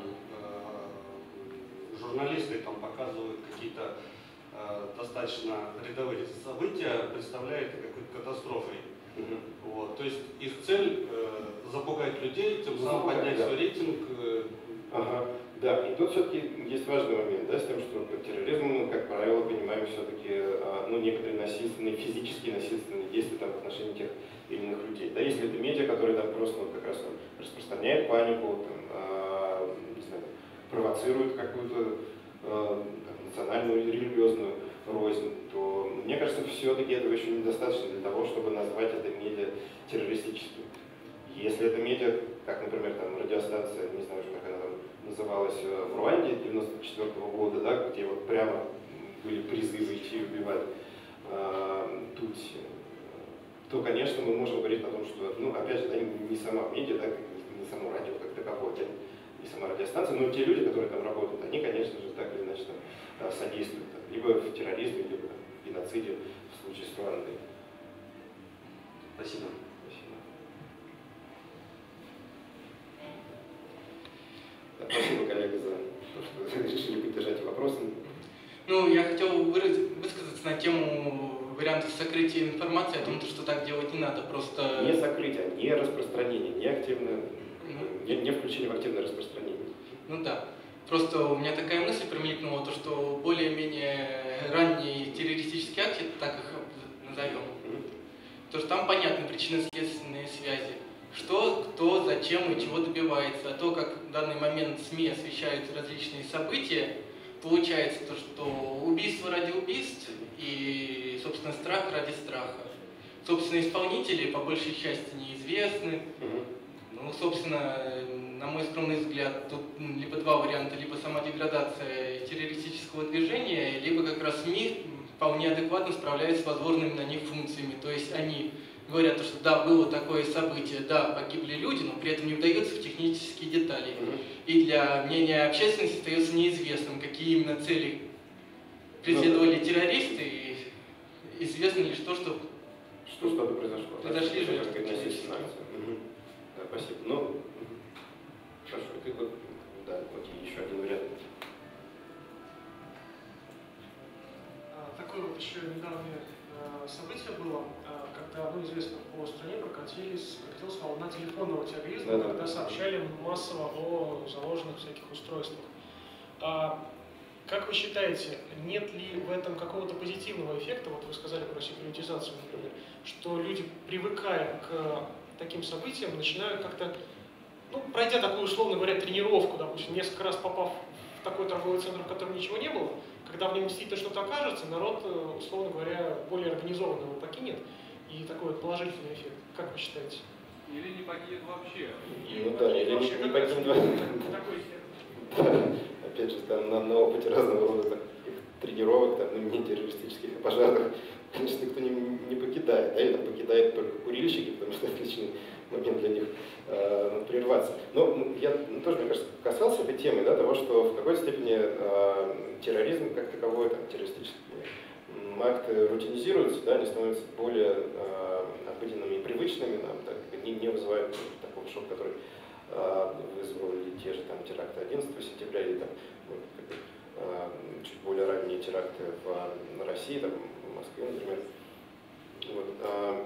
э, журналисты там показывают какие-то э, достаточно рядовые события, представляют какой-то катастрофой. Mm-hmm. Вот. То есть их цель э, запугать людей, тем самым поднять да. свой рейтинг. Э, ага. Да, и тут все-таки есть важный момент, да, с тем, что под терроризмом мы, как правило, понимаем все-таки ну, некоторые насильственные, физические насильственные действия там, в отношении тех или иных людей. Да, если это медиа, которые там просто вот, как раз там, распространяют панику, там, э, не знаю, провоцируют какую-то э, национальную или религиозную рознь, то мне кажется, все-таки этого еще недостаточно для того, чтобы назвать это медиа террористическим. Если это медиа, как, например, там, радиостанция, не знаю, как она там называлась в Руанде девяносто четвёртого года, да, где вот прямо были призывы идти и убивать э, Тутси, то, конечно, мы можем говорить о том, что, ну, опять же, да, не сама медиа, да, не само радио как таковое, да, не сама радиостанция, но те люди, которые там работают, они, конечно же, так или иначе там, содействуют там, либо в терроризме, либо в геноциде в случае с Руандой. Спасибо. Спасибо, коллега, за то, что решили поддержать вопросы. Ну, я хотел выразить, высказаться на тему вариантов сокрытия информации, о том, что так делать не надо, просто... Не сокрытие, а не распространение, не активное, ну, не, не включение в активное распространение. Ну да. Просто у меня такая мысль промелькнула, то, что более-менее ранние террористические акты, так их назовем, mm-hmm. то, что там понятны причинно-следственные связи. Что, кто, зачем и чего добивается. А то, как в данный момент СМИ освещают различные события, получается то, что убийство ради убийств и, собственно, страх ради страха. Собственно, исполнители по большей части неизвестны. Mm-hmm. Ну, собственно, на мой скромный взгляд, тут либо два варианта, либо сама деградация террористического движения, либо как раз СМИ вполне адекватно справляются с возложенными на них функциями. То есть они говорят, что да, было такое событие, да, погибли люди, но при этом не вдаются в технические детали. Mm-hmm. И для мнения общественности остается неизвестным, какие именно цели преследовали mm-hmm. террористы, и известно лишь то, что что что-то произошло. Произошли же. Угу. Да, спасибо. Ну, угу. Хорошо, ты вот, да, окей, еще один вариант. Такое вот еще недавнее событие было, когда, ну, известно, по стране прокатились, прокатилась волна телефонного терроризма, да, когда да. сообщали массово о заложенных всяких устройствах. А, как вы считаете, нет ли в этом какого-то позитивного эффекта, вот вы сказали про секьюритизацию, например, что люди, привыкая к таким событиям, начинают как-то, ну, пройдя такую, условно говоря, тренировку, допустим, несколько раз попав в такой торговый центр, в котором ничего не было, когда в нем действительно что-то окажется, народ, условно говоря, более организованно его покинет, и такой вот положительный эффект. Как вы считаете? Или не покинет вообще. Или ну да, или не, не покинет вообще. Опять же, там на, на опыте разного рода таких тренировок, там, ну, не террористических, а пожарных, конечно, никто не, не покидает, да, или там покидает только курильщики, потому что отличный момент для них э, прерваться. Но я ну, тоже, мне кажется, касался этой темы, да, того, что в какой-то степени э, терроризм как таковой, там, террористические акты рутинизируются, да, они становятся более э, обыденными и привычными, нам, так, не, не вызывают такого шока, который э, вызвали те же там, теракты одиннадцатого сентября или там, вот, как, э, чуть более ранние теракты в, на России, там, в Москве, например. Вот, э,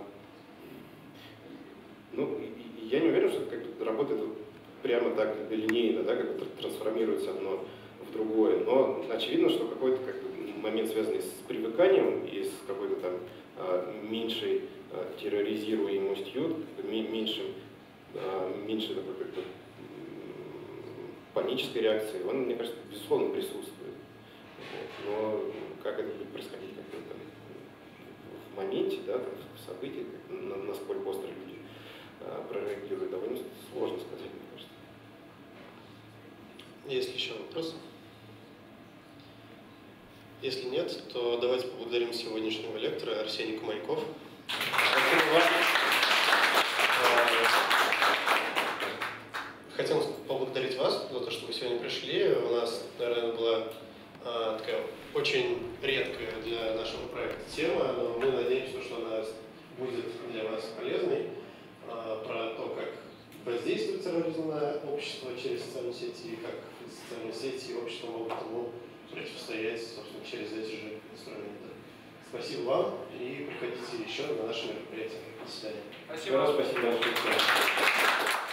ну, я не уверен, что это как-то работает прямо так линейно, да, как бы трансформируется одно в другое, но очевидно, что какой-то как бы, момент, связанный с привыканием и с какой-то там э, меньшей э, терроризируемостью, меньшим, э, меньшей такой как бы, панической реакцией, он, мне кажется, безусловно присутствует. Вот. Но как это будет происходить как бы, там, в моменте, да, там, в событии, на, насколько остро люди э, прореагируют, довольно сложно сказать, мне кажется. Есть ли еще вопросы? Если нет, то давайте поблагодарим сегодняшнего лектора Арсений Куманьков. Хотел поблагодарить вас за то, что вы сегодня пришли. У нас, наверное, была а, такая очень редкая для нашего проекта тема, но мы надеемся, что она будет для вас полезной. А, про то, как воздействует терроризм на общество через социальные сети и как социальные сети и общество могут ему противостоять, собственно, через эти же инструменты. Спасибо вам и приходите еще на наше мероприятие. До свидания. Спасибо. Спасибо.